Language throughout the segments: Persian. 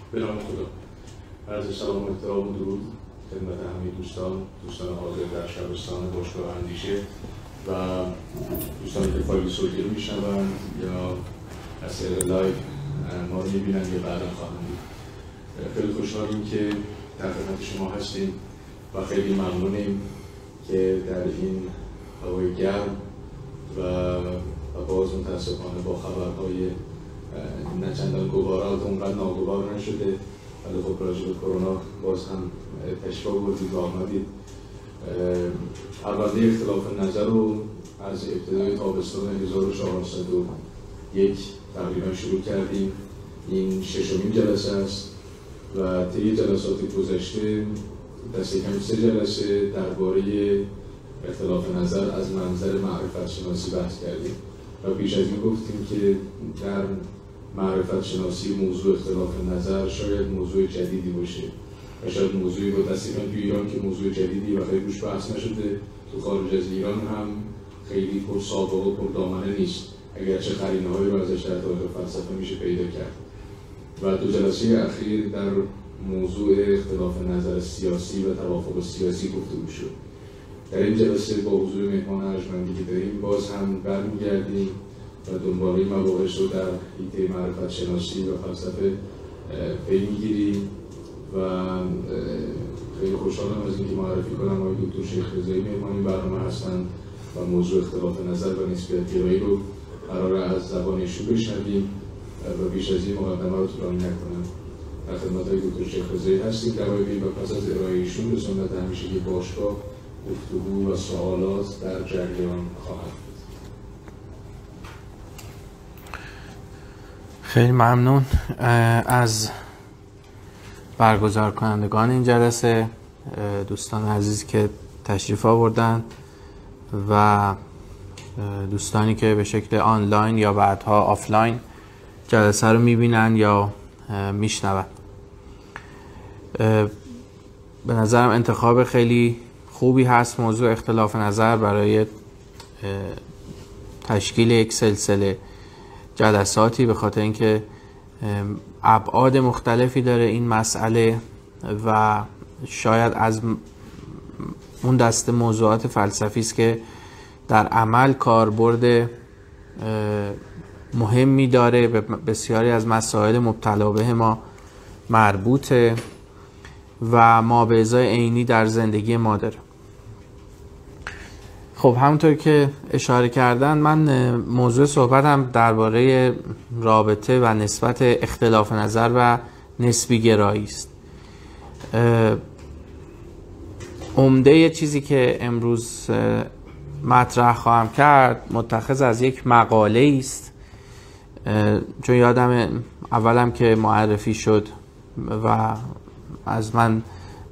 به نام خدا. عرض سلام و احترام و درود خدمت همه دوستان حاضر در شبستان باشگاه اندیشه و دوستانی که فایل صوتی رو میشنوند یا از طریق لایو ما رو میبینند یا بعدا خواهند دید. خیلی خوشحالیم که در خدمت شما هستیم و خیلی ممنونیم که در این هوای گرم و باز متاسفانه با خبرهای نه چندان گوارا اونقدر ناگوار نشده، ولی خب راجع به کرونا باز هم تشریف آوردید و آمدید. پرونده اختلاف نظر رو از ابتدای تابستان 1401 تقریبا شروع کردیم. این ششمین جلسه است و طی جلسات گذشته دست کم 3 جلسه درباره اختلاف نظر از منظر معرفت شناسی بحث کردیم و پیش از این گفتیم که در معرفت شناسی موضوع اختلاف نظر شاید موضوع جدیدی باشه و شاید موضوعی با دستیقاً تو ایران که موضوع جدیدی و خیلی روش بحث نشده، تو خارج از ایران هم خیلی پر سابقه و پر دامنه نیست، اگرچه قرینه‌هایی رو ازش در تاریخ فلسفه میشه پیدا کرد. و 2 جلسه اخیر در موضوع اختلاف نظر سیاسی و توافق سیاسی گفتگو شد. در این جلسه با حضور مهمان ارجمندی که داریم باز هم برمیگردیم و دنباله مباحث رو در حیطه معرفت شناسی و فلسفه پی میگیریم و خیلی خوشحالم از اینکه معرفی کنم آقای دکتر شیخ رضایی مهمان برنامه هستند و موضوع اختلاف نظر و نسبیت گرایی رو قرار از زبان ایشون بشنویم و بیش از این مقدمه رو طولانی نکنم. در خدمت آقای دکتر شیخ رضایی هستیم در و پس از ارائه ایشون به سنت همیشگی باشگاه گفتگو و سوالات در جریان خواهد بود. خیلی ممنون از برگزار کنندگان این جلسه، دوستان عزیز که تشریف آوردن و دوستانی که به شکل آنلاین یا بعدها آفلاین جلسه رو میبینن یا میشنون. به نظرم انتخاب خیلی خوبی هست موضوع اختلاف نظر برای تشکیل یک سلسله جلساتی، به خاطر اینکه ابعاد مختلفی داره این مسئله و شاید از اون دسته موضوعات فلسفی است که در عمل کاربرد مهمی داره، به بسیاری از مسائل مبتلا به ما مربوطه و ما به ازای عینی در زندگی ما داره. خب همونطور که اشاره کردن، من موضوع صحبتم درباره رابطه و نسبت اختلاف نظر و نسبی گرایی است. عمده چیزی که امروز مطرح خواهم کرد متخذ از یک مقاله است، چون یادم اولم که معرفی شد و از من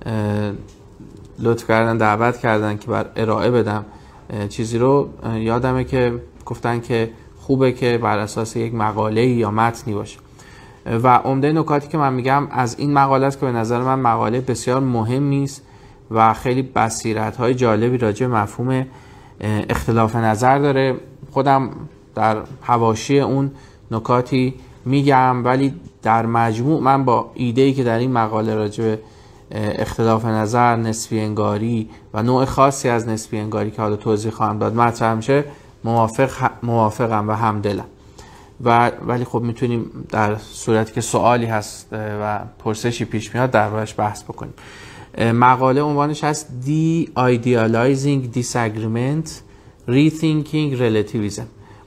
لطف کردن دعوت کردن که بر ارائه بدم چیزی رو، یادمه که گفتن که خوبه که بر اساس یک مقاله یا متنی باشه و عمده نکاتی که من میگم از این مقاله است که به نظر من مقاله بسیار مهمی است و خیلی بصیرت‌های جالبی راجع به مفهوم اختلاف نظر داره. خودم در حواشی اون نکاتی میگم، ولی در مجموع من با ایده‌ای که در این مقاله راجع به اختلاف نظر، نسبی انگاری و نوع خاصی از نسبی انگاری که حالا توضیح خواهم داد مطرح میشه موافقم و همدلم. ولی خب میتونیم در صورتی که سوالی هست و پرسشی پیش میاد دربارش بحث بکنیم. مقاله عنوانش هست De-Idealizing Disagreement Rethinking Relativism،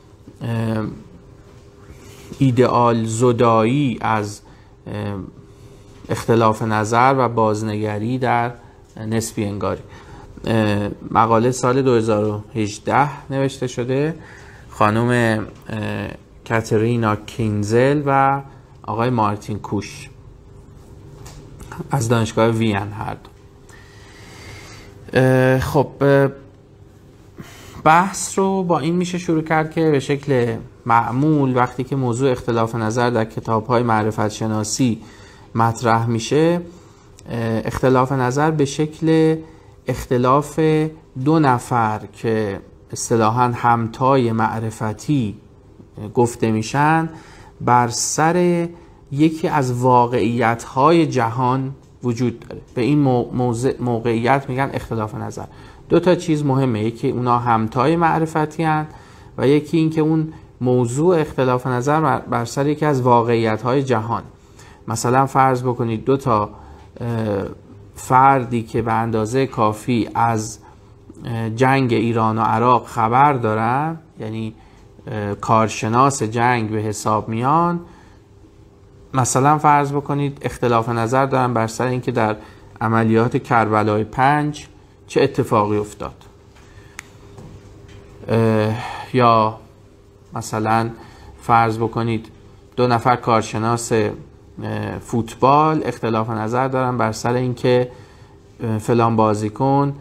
ایدئال زدایی از اختلاف نظر و بازنگری در نسبی انگاری. مقاله سال 2018 نوشته شده، خانم کاترینا کینزل و آقای مارتین کوش از دانشگاه وین هر دو. خب بحث رو با این میشه شروع کرد که به شکل معمول وقتی که موضوع اختلاف نظر در کتاب‌های معرفت شناسی مطرح میشه، اختلاف نظر به شکل اختلاف 2 نفر که اصطلاحاً همتای معرفتی گفته میشن بر سر یکی از واقعیت‌های جهان وجود داره. به این موقعیت میگن اختلاف نظر. دو تا چیز مهمه، یکی اونا همتای معرفتی هستند و یکی این که اون موضوع اختلاف نظر بر سر یکی از واقعیت‌های جهان. مثلا فرض بکنید دو تا فردی که به اندازه کافی از جنگ ایران و عراق خبر دارن، یعنی کارشناس جنگ به حساب میان، مثلا فرض بکنید اختلاف نظر دارن بر سر اینکه در عملیات کربلای 5 چه اتفاقی افتاد، یا مثلا فرض بکنید دو نفر کارشناس فوتبال اختلاف نظر دارن بر سر اینکه فلان بازیکن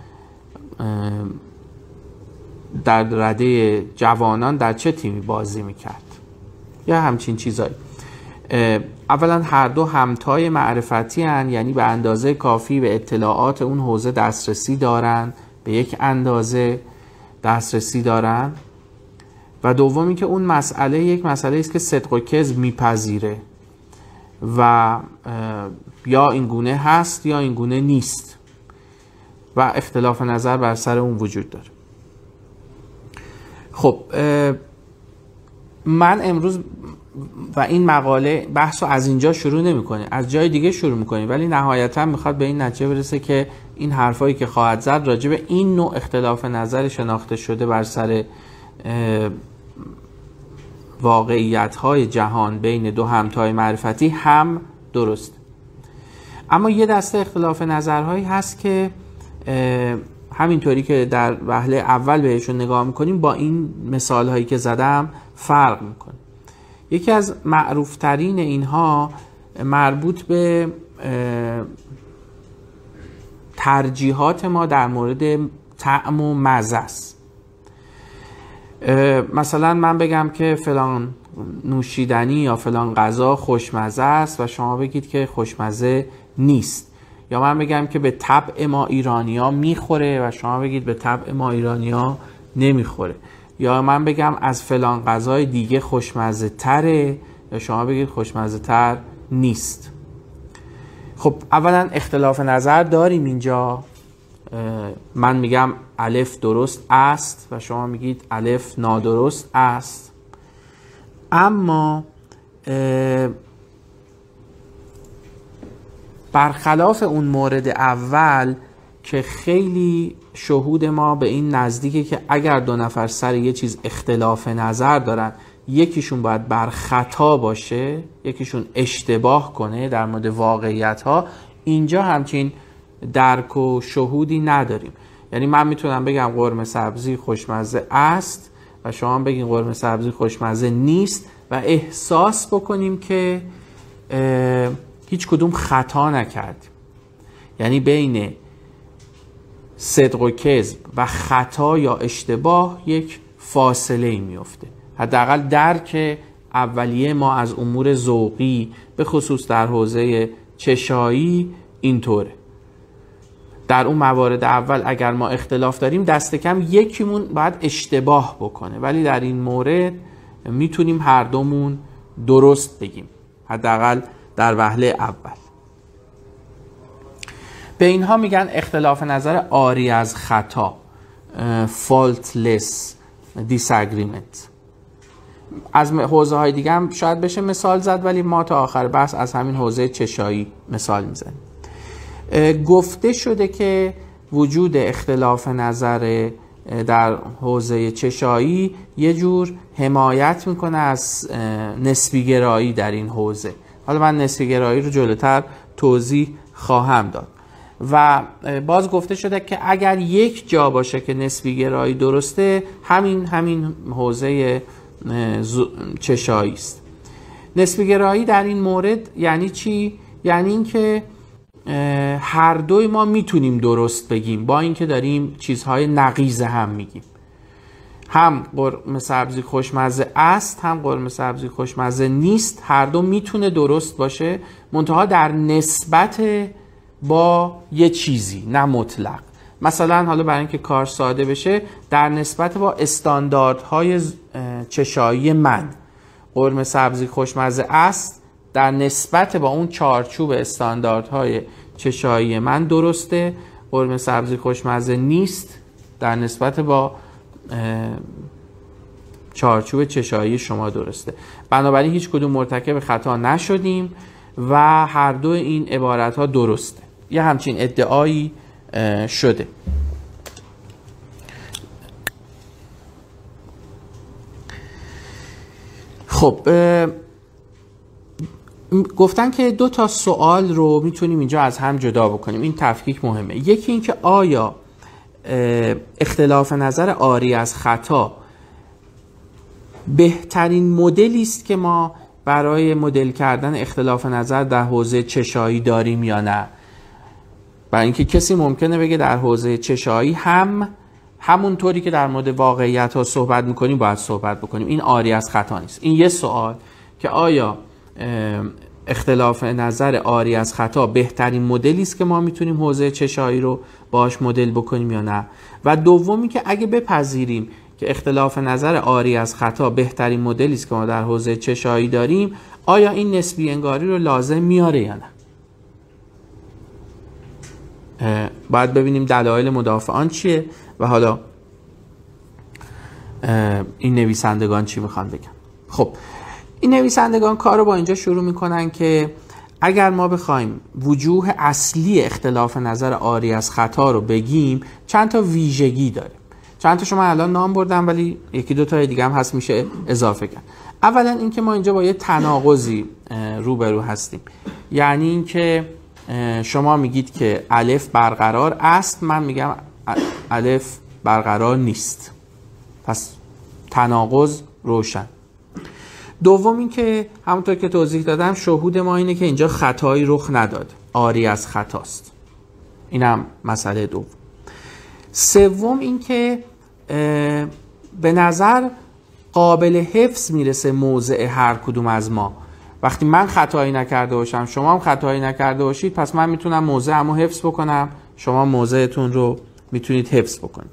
در رده جوانان در چه تیمی بازی میکرد یا همچین چیزایی. اولا هر دو همتای معرفتی هن، یعنی به اندازه کافی به اطلاعات اون حوزه دسترسی دارن، به یک اندازه دسترسی دارن. و دومی که اون مسئله یک مسئله است که صدق و کذب میپذیره و یا این گونه هست یا این گونه نیست و اختلاف نظر بر سر اون وجود داره. خب من امروز و این مقاله بحث رو از اینجا شروع نمی کنه، از جای دیگه شروع میکنیم، ولی نهایتا میخواد به این نتیجه برسه که این حرفایی که خواهد زد راجع به این نوع اختلاف نظر شناخته شده بر سر واقعیت‌های جهان بین دو همتای معرفتی هم درست. اما یه دسته اختلاف نظرهایی هست که همینطوری که در وهله اول بهشون نگاه میکنیم با این مثال هایی که زدم فرق میکنه. یکی از معروفترین اینها مربوط به ترجیحات ما در مورد طعم و مزه است. مثلا من بگم که فلان نوشیدنی یا فلان غذا خوشمزه است و شما بگید که خوشمزه نیست، یا من بگم که به طبع ما ایرانی‌ها میخوره و شما بگید به طبع ما ایرانی‌ها نمیخوره، یا من بگم از فلان غذای دیگه خوشمزه تره یا شما بگید خوشمزه تر نیست. خب اولا اختلاف نظر داریم اینجا. من میگم الف درست است و شما میگید الف نادرست است. اما برخلاف اون مورد اول که خیلی شهود ما به این نزدیکه که اگر دو نفر سر یه چیز اختلاف نظر دارن، یکیشون باید بر خطا باشه، یکیشون اشتباه کنه در مورد واقعیت ها، اینجا همچین درک و شهودی نداریم. یعنی من میتونم بگم قرمه سبزی خوشمزه است و شما بگین قرمه سبزی خوشمزه نیست و احساس بکنیم که هیچ کدوم خطا نکردیم. یعنی بین صدق و کذب و خطا یا اشتباه یک فاصله ای میفته. حداقل درک اولیه ما از امور ذوقی به خصوص در حوزه چشایی اینطوره. در اون موارد اول اگر ما اختلاف داریم دست کم یکیمون باید اشتباه بکنه، ولی در این مورد میتونیم هر دومون درست بگیم، حداقل در وهله اول. به اینها میگن اختلاف نظر عاری از خطا، faultless disagreement. از حوزه های دیگه هم شاید بشه مثال زد، ولی ما تا آخر بحث از همین حوزه چشایی مثال میزنیم. گفته شده که وجود اختلاف نظر در حوزه چشایی یه جور حمایت میکنه از نسبی گرایی در این حوزه. حالا من نسبی گرایی رو جلوتر توضیح خواهم داد. و باز گفته شده که اگر یک جا باشه که نسبی گرایی درسته، همین حوزه چشایی است. نسبی گرایی در این مورد یعنی چی؟ یعنی اینکه هر دوی ما میتونیم درست بگیم با اینکه داریم چیزهای نقیض هم میگیم. هم قرمه سبزی خوشمزه است، هم قرمه سبزی خوشمزه نیست. هر دو میتونه درست باشه، منتها در نسبت با یه چیزی، نه مطلق. مثلا حالا برای اینکه کار ساده بشه، در نسبت با استانداردهای چشایی من قرمه سبزی خوشمزه است در نسبت با اون چارچوب استانداردهای چشایی من درسته، قرمه سبزی خوشمزه نیست در نسبت با چارچوب چشایی شما درسته. بنابراین هیچ کدوم مرتکب خطا نشدیم و هر دو این عبارت ها درسته. یه همچین ادعایی شده. خب گفتن که 2 تا سوال رو میتونیم اینجا از هم جدا بکنیم. این تفکیک مهمه. یکی این که آیا اختلاف نظر عاری از خطا بهترین مدلی است که ما برای مدل کردن اختلاف نظر در حوزه چشایی داریم یا نه؟ برای اینکه کسی ممکنه بگه در حوزه چشایی همونطوری که در مورد واقعیت ها صحبت میکنیم باید صحبت بکنیم. این عاری از خطا نیست. این یه سوال که آیا اختلاف نظر عاری از خطا بهترین مدلی است که ما میتونیم حوزه چشایی رو باهاش مدل بکنیم یا نه؟ و دومی که اگه بپذیریم که اختلاف نظر عاری از خطا بهترین مدلی است که ما در حوزه چشایی داریم، آیا این نسبی انگاری رو لازم میاره یا نه؟ باید ببینیم دلایل مدافعان چیه و حالا این نویسندگان چی میخوان بگن. خب این نویسندگان کار رو با اینجا شروع میکنن که اگر ما بخوایم وجوه اصلی اختلاف نظر عاری از خطا رو بگیم، چند تا ویژگی داره. چند تاشو من الان نام بردم ولی یکی دو تا دیگه هم هست میشه اضافه کرد. اولا اینکه ما اینجا با یه تناقضی روبرو هستیم. یعنی اینکه شما میگید که الف برقرار است، من میگم الف برقرار نیست. پس تناقض روشن. دوم این که همونطور که توضیح دادم شهود ما اینه که اینجا خطایی رخ نداد، عاری از خطاست. اینم مسئله دوم. سوم این که به نظر قابل حفظ میرسه موضع هر کدوم از ما. وقتی من خطایی نکرده باشم، شما هم خطایی نکرده باشید، پس من میتونم موضعمو حفظ بکنم، شما موضعتون رو میتونید حفظ بکنید.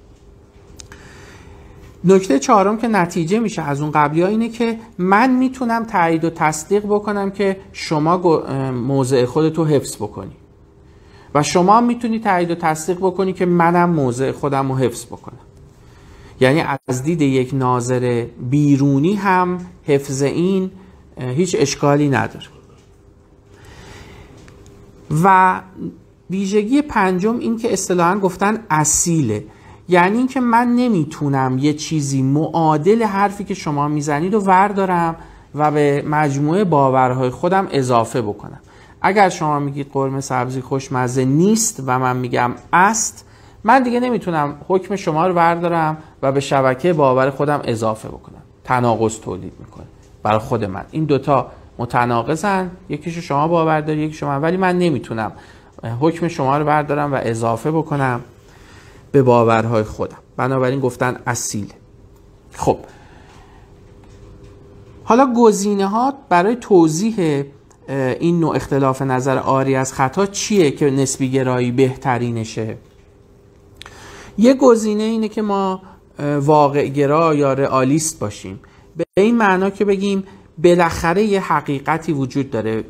نکته چهارم که نتیجه میشه از اون قبلی ها اینه که من میتونم تایید و تصدیق بکنم که شما موضع خودتو حفظ بکنی و شما هم میتونی تایید و تصدیق بکنی که منم موضع خودم رو حفظ بکنم. یعنی از دید یک ناظر بیرونی هم حفظ این هیچ اشکالی نداره. و ویژگی پنجم این که اصطلاحاً گفتن اصیله. یعنی این که من نمیتونم یه چیزی معادل حرفی که شما میزنید رو وردارم و به مجموعه باورهای خودم اضافه بکنم. اگر شما میگید قرمه سبزی خوشمزه نیست و من میگم است، من دیگه نمیتونم حکم شما رو بردارم و به شبکه باور خودم اضافه بکنم. تناقض تولید میکنه برای خود من. این دوتا متناقضن، یکیشو شما باور داری یکی شما، ولی من نمیتونم حکم شما رو بردارم و اضافه بکنم به باورهای خودم. بنابراین گفتن اصیل. خب حالا گزینه ها برای توضیح این نوع اختلاف نظر عاری از خطا چیه که نسبی گرایی بهترینشه؟ یه گزینه اینه که ما واقع گرا یا رئالیست باشیم. به این معنا که بگیم بالاخره یه حقیقتی وجود داره،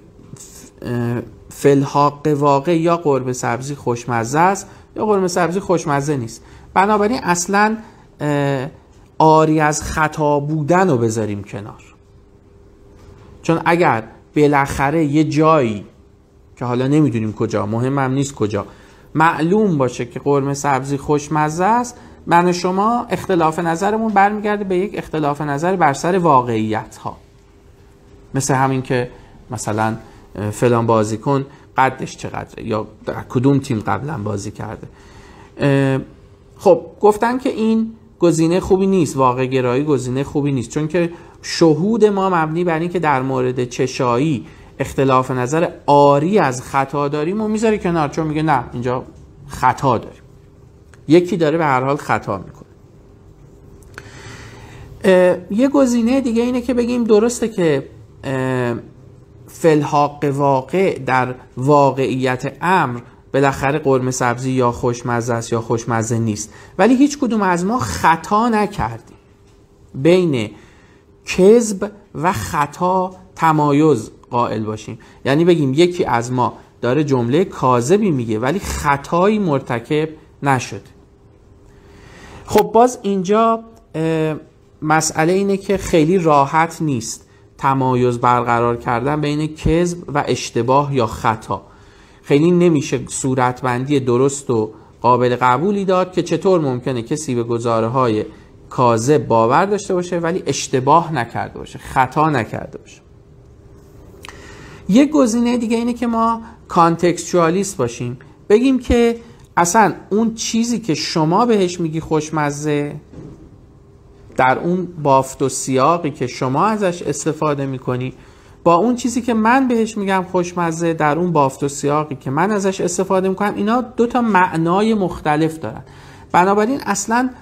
فلحاق واقع یا قرمه سبزی خوشمزه است یا قرمه سبزی خوشمزه نیست. بنابراین اصلا عاری از خطا بودن رو بذاریم کنار. چون اگر بالاخره یه جایی که حالا نمیدونیم کجا، مهمم نیست کجا، معلوم باشه که قرمه سبزی خوشمزه است، من و شما اختلاف نظرمون برمیگرده به یک اختلاف نظر بر سر واقعیت ها. مثل همین که مثلا فلان بازیکن قدش چقدره یا کدوم تیم قبلا بازی کرده. خب گفتن که این گزینه خوبی نیست، واقع گرایی گزینه خوبی نیست، چون که شهود ما مبنی بر این که در مورد چشایی اختلاف نظر عاری از خطا داریم و میذاره کنار، چون میگه نه اینجا خطا داریم، یکی داره به هر حال خطا میکنه. یه گزینه دیگه اینه که بگیم درسته که فلحاق واقع در واقعیت امر بالاخره قرمه سبزی یا خوشمزه است یا خوشمزه نیست، ولی هیچ کدوم از ما خطا نکردیم. بین کذب و خطا تمایز قائل باشیم. یعنی بگیم یکی از ما داره جمله کاذبی میگه ولی خطایی مرتکب نشد. خب باز اینجا مسئله اینه که خیلی راحت نیست تمایز برقرار کردن بین کذب و اشتباه یا خطا. خیلی نمیشه صورتبندی درست و قابل قبولی داد که چطور ممکنه کسی به گزاره‌های کاذب باور داشته باشه ولی اشتباه نکرده باشه، خطا نکرده باشه. یک گزینه دیگه اینه که ما کانتکستوالیست باشیم، بگیم که اصلا اون چیزی که شما بهش میگی خوشمزه، در اون بافت و سیاقی که شما ازش استفاده میکنی با اون چیزی که من بهش میگم خوشمزه در اون بافت و سیاقی که من ازش استفاده میکنم، اینا دو تا معنای مختلف دارن. بنابراین اصلا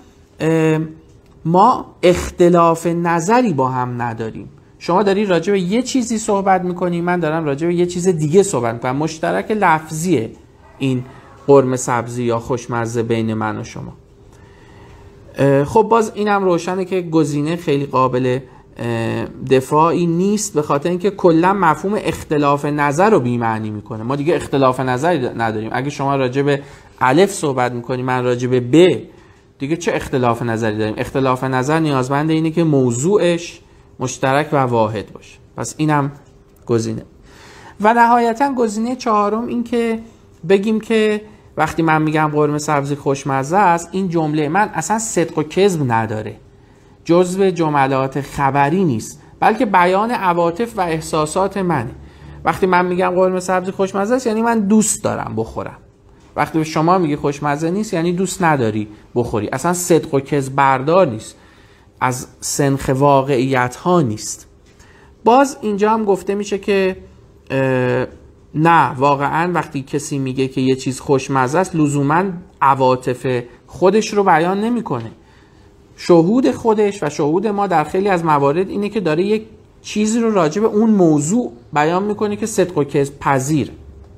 ما اختلاف نظری با هم نداریم. شما داری راجع به یه چیزی صحبت میکنی، من دارم راجع به یه چیز دیگه صحبت میکنم. مشترک لفظیه این قرمه سبزی یا خوشمزه بین من و شما. خب باز اینم روشنه که گزینه خیلی قابل دفاعی نیست، به خاطر اینکه کلا مفهوم اختلاف نظر رو بی‌معنی میکنه. ما دیگه اختلاف نظری نداریم. اگه شما راجع به الف صحبت میکنی، من راجع به ب، دیگه چه اختلاف نظری داریم؟ اختلاف نظر نیازمند اینه که موضوعش مشترک و واحد باشه. پس اینم گزینه. و نهایتا گزینه چهارم این که بگیم که وقتی من میگم قرمه سبزی خوشمزه است، این جمله من اصلا صدق و کذب نداره، جزو جملات خبری نیست، بلکه بیان عواطف و احساسات منه. وقتی من میگم قرمه سبزی خوشمزه است یعنی من دوست دارم بخورم. وقتی شما میگی خوشمزه نیست یعنی دوست نداری بخوری. اصلا صدق و کذب بردار نیست، از سنخ واقعیت ها نیست. باز اینجا هم گفته میشه که نه، واقعا وقتی کسی میگه که یه چیز خوشمزه است لزوما عواطف خودش رو بیان نمیکنه. شهود خودش و شهود ما در خیلی از موارد اینه که داره یک چیزی رو راجع به اون موضوع بیان میکنه که صدق و کذب پذیر.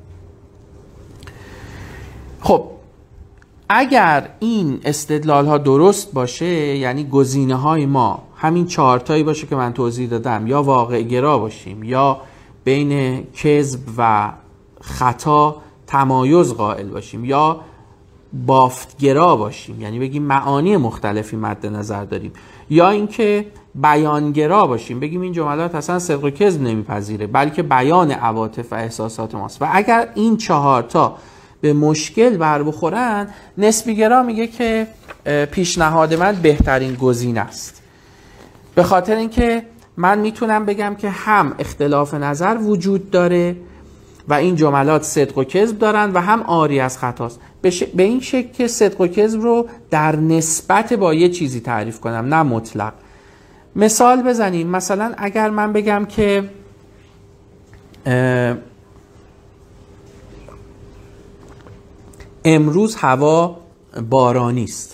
خب اگر این استدلال ها درست باشه، یعنی گزینه های ما همین چهارتایی باشه که من توضیح دادم، یا واقع گرا باشیم یا بین کذب و خطا تمایز قائل باشیم یا بافتگرا باشیم، یعنی بگیم معانی مختلفی مد نظر داریم، یا اینکه بیانگرا باشیم، بگیم این جملات اصلا صدق و کذب نمیپذیره بلکه بیان عواطف و احساسات ماست. و اگر این چهارتا به مشکل بر بخورن، نسبیگرا میگه که پیشنهاد من بهترین گزینه است، به خاطر اینکه من میتونم بگم که هم اختلاف نظر وجود داره و این جملات صدق و کذب دارن و هم عاری از خطاست. به این شکل که صدق و کذب رو در نسبت با یه چیزی تعریف کنم، نه مطلق. مثال بزنیم. مثلا اگر من بگم که امروز هوا بارانی است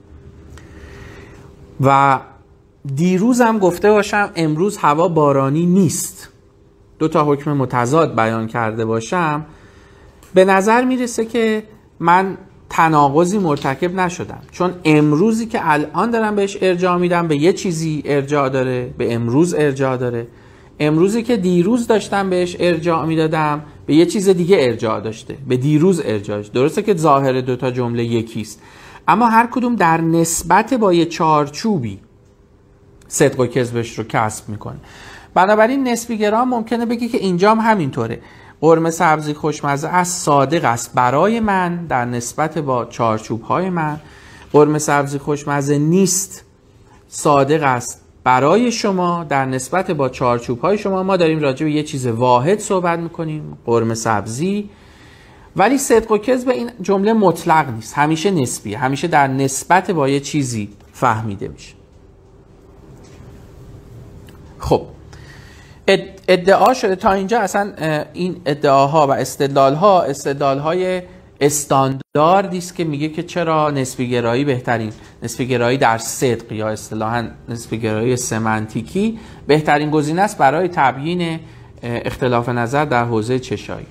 و دیروزم گفته باشم امروز هوا بارانی نیست، دو تا حکم متضاد بیان کرده باشم، به نظر میرسه که من تناقضی مرتکب نشدم، چون امروزی که الان دارم بهش ارجاع میدم به یه چیزی ارجاع داره، به امروز ارجاع داره. امروزی که دیروز داشتم بهش ارجاع میدادم به یه چیز دیگه ارجاع داشته، به دیروز ارجاع داشته. درسته که ظاهر دو تا جمله یکیست، اما هر کدوم در نسبت با یه چارچوبی صدق و کذبش رو کسب میکنه. بنابراین نسبیگرا ممکنه بگه که اینجام همینطوره، قرمه سبزی خوشمزه است صادق است برای من در نسبت با چارچوب‌های من، قرمه سبزی خوشمزه نیست صادق است برای شما در نسبت با چارچوب‌های شما. ما داریم راجع به یه چیز واحد صحبت میکنیم، قرمه سبزی، ولی صدق و کذب این جمله مطلق نیست، همیشه نسبیه، همیشه در نسبت با یه چیزی فهمیده میشه. خب ادعا شده تا اینجا اصلا این ادعاها و استدلالهای استانداردی است که میگه که چرا نسبیگرایی بهترین، نسبیگرایی در صدق یا اصطلاحاً نسبیگرایی سمنتیکی بهترین گزینه است برای تبیین اختلاف نظر در حوزه چشایی،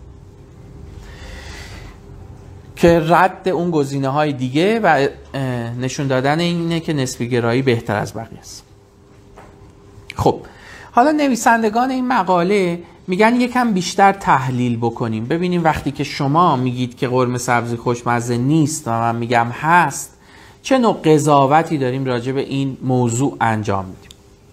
که رد اون گزینه‌های دیگه و نشون دادن اینه که نسبیگرایی بهتر از بقیه است. خب حالا نویسندگان این مقاله میگن یکم بیشتر تحلیل بکنیم، ببینیم وقتی که شما میگید که قرمه سبزی خوشمزه نیست و من میگم هست، چه نوع قضاوتی داریم راجع به این موضوع انجام میدیم.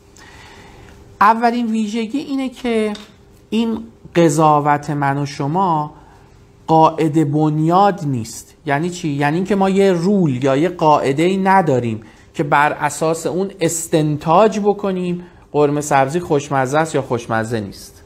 اولین ویژگی اینه که این قضاوت من و شما قاعده بنیاد نیست. یعنی چی؟ یعنی اینکه ما یه رول یا یه قاعده‌ای نداریم که بر اساس اون استنتاج بکنیم قرمه سبزی خوشمزه است یا خوشمزه نیست.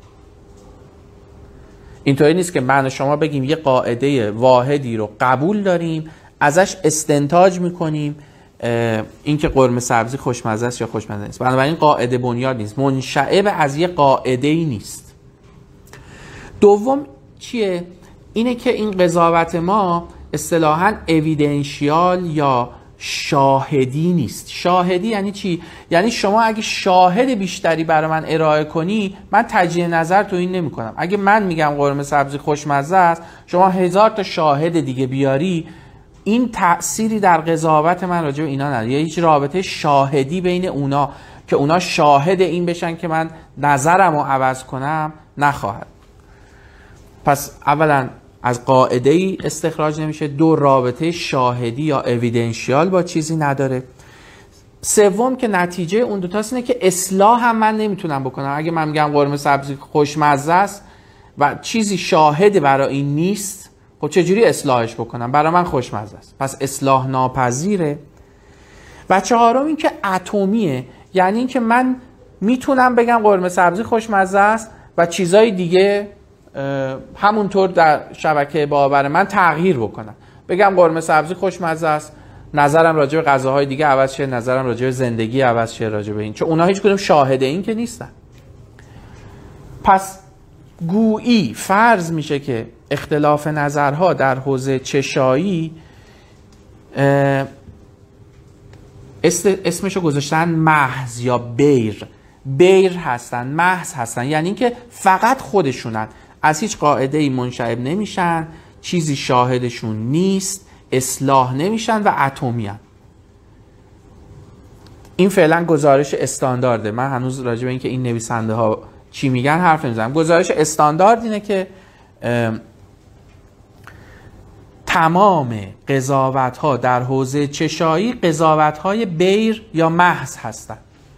اینطوری نیست که من و شما بگیم یه قاعده واحدی رو قبول داریم، ازش استنتاج میکنیم اینکه قرمه سبزی خوشمزه است یا خوشمزه نیست. بنابراین قاعده بنیاد نیست، منشأ از یه قاعده‌ای نیست. دوم چیه؟ اینه که این قضاوت ما اصطلاحاً اویدنشیال یا شاهدی نیست. شاهدی یعنی چی؟ یعنی شما اگه شاهد بیشتری برای من ارائه کنی، من تجدید نظر تو این نمی کنم. اگه من میگم قرمه سبزی خوشمزه است، شما 1000 تا شاهد دیگه بیاری، این تأثیری در قضاوت من راجع به اینا نداره. یه هیچ رابطه شاهدی بین اونا که اونا شاهد این بشن که من نظرم رو عوض کنم نخواهد. پس اولا از قاعده ای استخراج نمیشه. دو، رابطه شاهدی یا اویدنشیال با چیزی نداره. سوم که نتیجه اون دوتاست اینه که اصلاح هم من نمیتونم بکنم. اگه من میگم قرمه سبزی خوشمزه است و چیزی شاهد برای این نیست، خب چجوری اصلاحش بکنم؟ برای من خوشمزه است، پس اصلاح ناپذیره. و چهارم این که اتمیه، یعنی این که من میتونم بگم قرمه سبزی خوشمزه است و چیزای دیگه همونطور در شبکه باور من تغییر بکنم. بگم قرمه سبزی خوشمزه است، نظرم راجع به غذاهای دیگه عوض شه، نظرم راجع به زندگی عوض شه راجع به این، چون اونا هیچ کدوم شاهد این که نیستن. پس گویی فرض میشه که اختلاف نظرها در حوزه چشایی اسمشو گذاشتن محض یا بیر هستن، محض هستن، یعنی اینکه فقط خودشونن، از هیچ قاعده‌ای منشعب نمیشن، چیزی شاهدشون نیست، اصلاح نمیشن و اتمیان. این فعلا گزارش استاندارده. من هنوز راجع به اینکه این نویسنده ها چی میگن حرف نمیزنم. گزارش استاندارد اینه که تمام قضاوت ها در حوزه چشایی قضاوت های بیر یا محض هستن،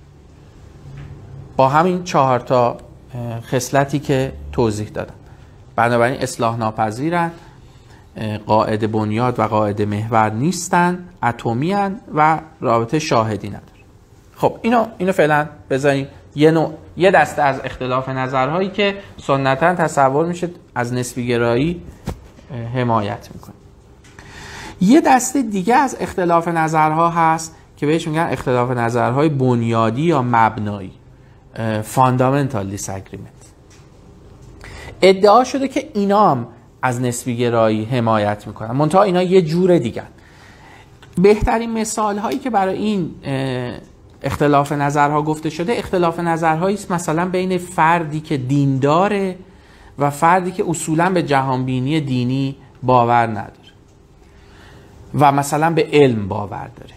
با همین 4 تا خصلتی که توضیح دادم. بنابراین اصلاح ناپذیرن، قاعده بنیاد و قاعده محور نیستن، اتمیان و رابطه شاهدی نداره. خب اینو فعلا بذاریم یه دسته از اختلاف نظرهایی که سنتاً تصور میشه از نسبی گرایی حمایت میکنه. یه دسته دیگه از اختلاف نظرها هست که بهش میگن اختلاف نظرهای بنیادی یا مبنایی، fundamental disagreement. ادعا شده که اینا هم از نسبی گرایی حمایت میکنن، منتها اینا یه جور دیگه. بهترین مثال هایی که برای این اختلاف نظرها گفته شده اختلاف نظرهایی است مثلا بین فردی که دین داره و فردی که اصولا به جهانبینی دینی باور نداره و مثلا به علم باور داره.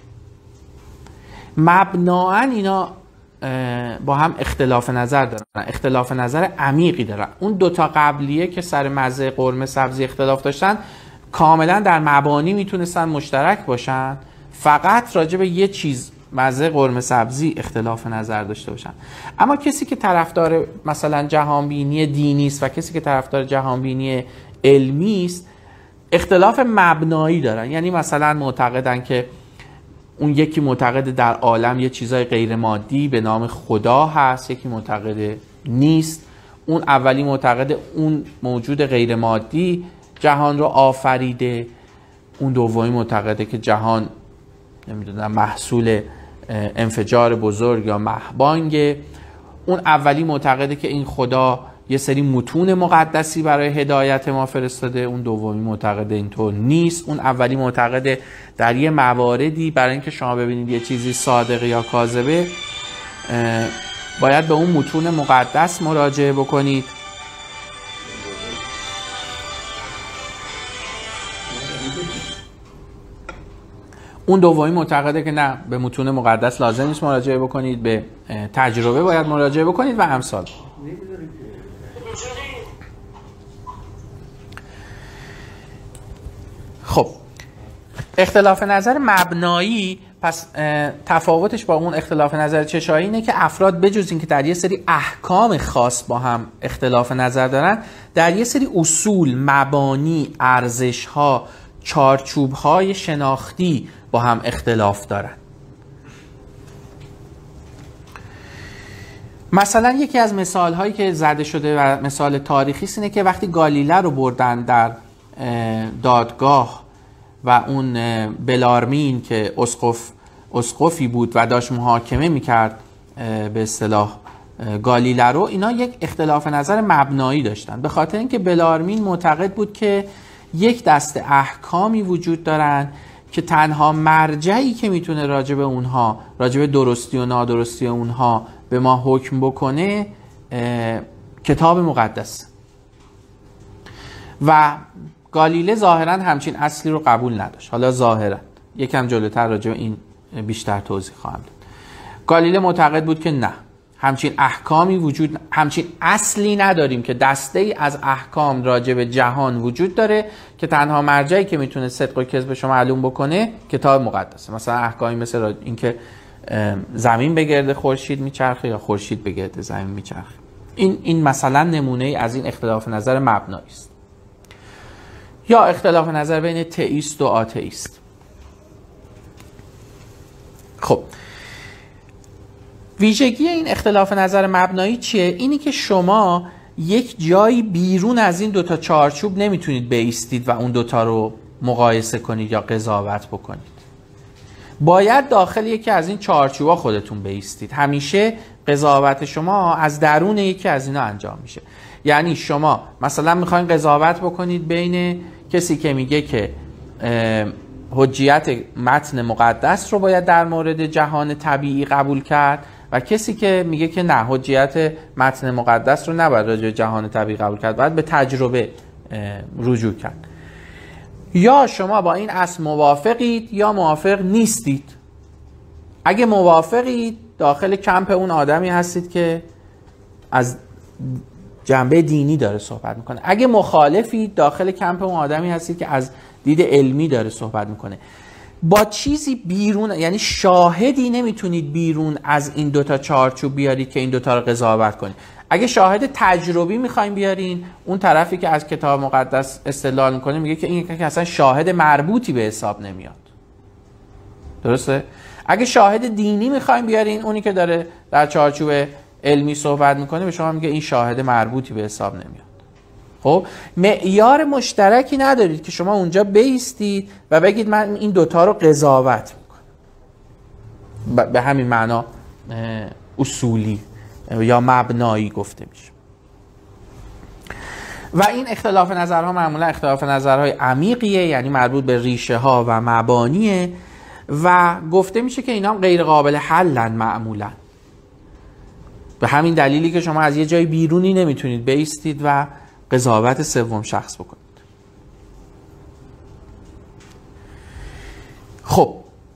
مبناً اینا با هم اختلاف نظر دارن، اختلاف نظر عمیقی دارن. اون دوتا قبلیه که سر مزه قرمه سبزی اختلاف داشتن کاملا در مبانی میتونستن مشترک باشن، فقط راجع به یه چیز مزه قرمه سبزی اختلاف نظر داشته باشن. اما کسی که طرفدار مثلا جهانبینی دینی است و کسی که طرفدار جهانبینی علمی است اختلاف مبنایی دارن. یعنی مثلا معتقدن که اون یکی معتقد در عالم یه چیزای غیر مادی به نام خدا هست، یکی معتقد نیست. اون اولی معتقد اون موجود غیر مادی جهان رو آفریده، اون دومی معتقده که جهان نمیدونم محصول انفجار بزرگ یا مهبانگه. اون اولی معتقده که این خدا یه سری متون مقدسی برای هدایت ما فرستاده، اون دومی معتقده اینطور نیست. اون اولی معتقده در یه مواردی برای اینکه شما ببینید یه چیزی صادق یا کاذبه باید به اون متون مقدس مراجعه بکنید. اون دومی معتقده که نه، به متون مقدس لازم نیست مراجعه بکنید، به تجربه باید مراجعه بکنید و امثال. اختلاف نظر مبنایی پس تفاوتش با اون اختلاف نظر چشایی اینه که افراد بجز اینکه در یه سری احکام خاص با هم اختلاف نظر دارن، در یه سری اصول، مبانی، ارزش‌ها، چارچوب‌های شناختی با هم اختلاف دارن. مثلا یکی از مثال‌هایی که زده شده و مثال تاریخی است اینه که وقتی گالیله رو بردن در دادگاه و اون بلارمین که اسقفی بود و داشت محاکمه میکرد به اصطلاح گالیله رو، اینا یک اختلاف نظر مبنایی داشتن، به خاطر اینکه بلارمین معتقد بود که یک دسته احکامی وجود دارن که تنها مرجعی که میتونه راجع به اونها، راجع به درستی و نادرستی اونها به ما حکم بکنه کتاب مقدس. و گالیله ظاهرا همچین اصلی رو قبول نداشت. حالا ظاهرا یکم جلوتر راجع به این بیشتر توضیح خواهم داد. گالیله معتقد بود که نه، همچین احکامی وجود، همچین اصلی نداریم که دسته ای از احکام راجع به جهان وجود داره که تنها مرجعی که میتونه صدق و کذب شما معلوم بکنه کتاب مقدسه. مثلا احکامی مثل اینکه زمین به گرد خورشید میچرخه یا خورشید به گرد زمین میچرخه. این مثلا نمونه ای از این اختلاف نظر مبنایی است. یا اختلاف نظر بین تئیست و آتئیست. خب ویژگی این اختلاف نظر مبنایی چیه؟ اینی که شما یک جایی بیرون از این دوتا چارچوب نمیتونید بایستید و اون دوتا رو مقایسه کنید یا قضاوت بکنید. باید داخل یکی از این چارچوبا خودتون بایستید. همیشه قضاوت شما از درون یکی از اینا انجام میشه. یعنی شما مثلا میخواین قضاوت بکنید بین کسی که میگه که حجیت متن مقدس رو باید در مورد جهان طبیعی قبول کرد و کسی که میگه که نه، حجیت متن مقدس رو نباید راجع به جهان طبیعی قبول کرد، باید به تجربه رجوع کرد. یا شما با این اصل موافقید یا موافق نیستید. اگه موافقید داخل کمپ اون آدمی هستید که از جنبه دینی داره صحبت میکنه. اگه مخالفید داخل کمپ اون آدمی هستید که از دید علمی داره صحبت میکنه. با چیزی بیرون، یعنی شاهدی نمیتونید بیرون از این دوتا چارچوب بیارید که این دوتا رو قضاوت کنید. اگه شاهد تجربی میخوایم بیارین، اون طرفی که از کتاب مقدس استدلال میکنه میگه که این که اصلا شاهد مربوطی به حساب نمیاد. درسته؟ اگه شاهد دینی میخوایم بیارین، اونی که داره در چارچوب علمی صحبت میکنه به شما میگه این شاهد مربوطی به حساب نمیاد. خب معیار مشترکی ندارید که شما اونجا بایستید و بگید من این دوتا رو قضاوت میکنم. به همین معنا اصولی یا مبنایی گفته میشه. و این اختلاف نظرها معمولا اختلاف نظرهای عمیقیه، یعنی مربوط به ریشه ها و مبانیه و گفته میشه که اینا غیر قابل حلن معمولا. به همین دلیلی که شما از یه جای بیرونی نمیتونید بایستید و قضاوت سوم شخص بکنید. خب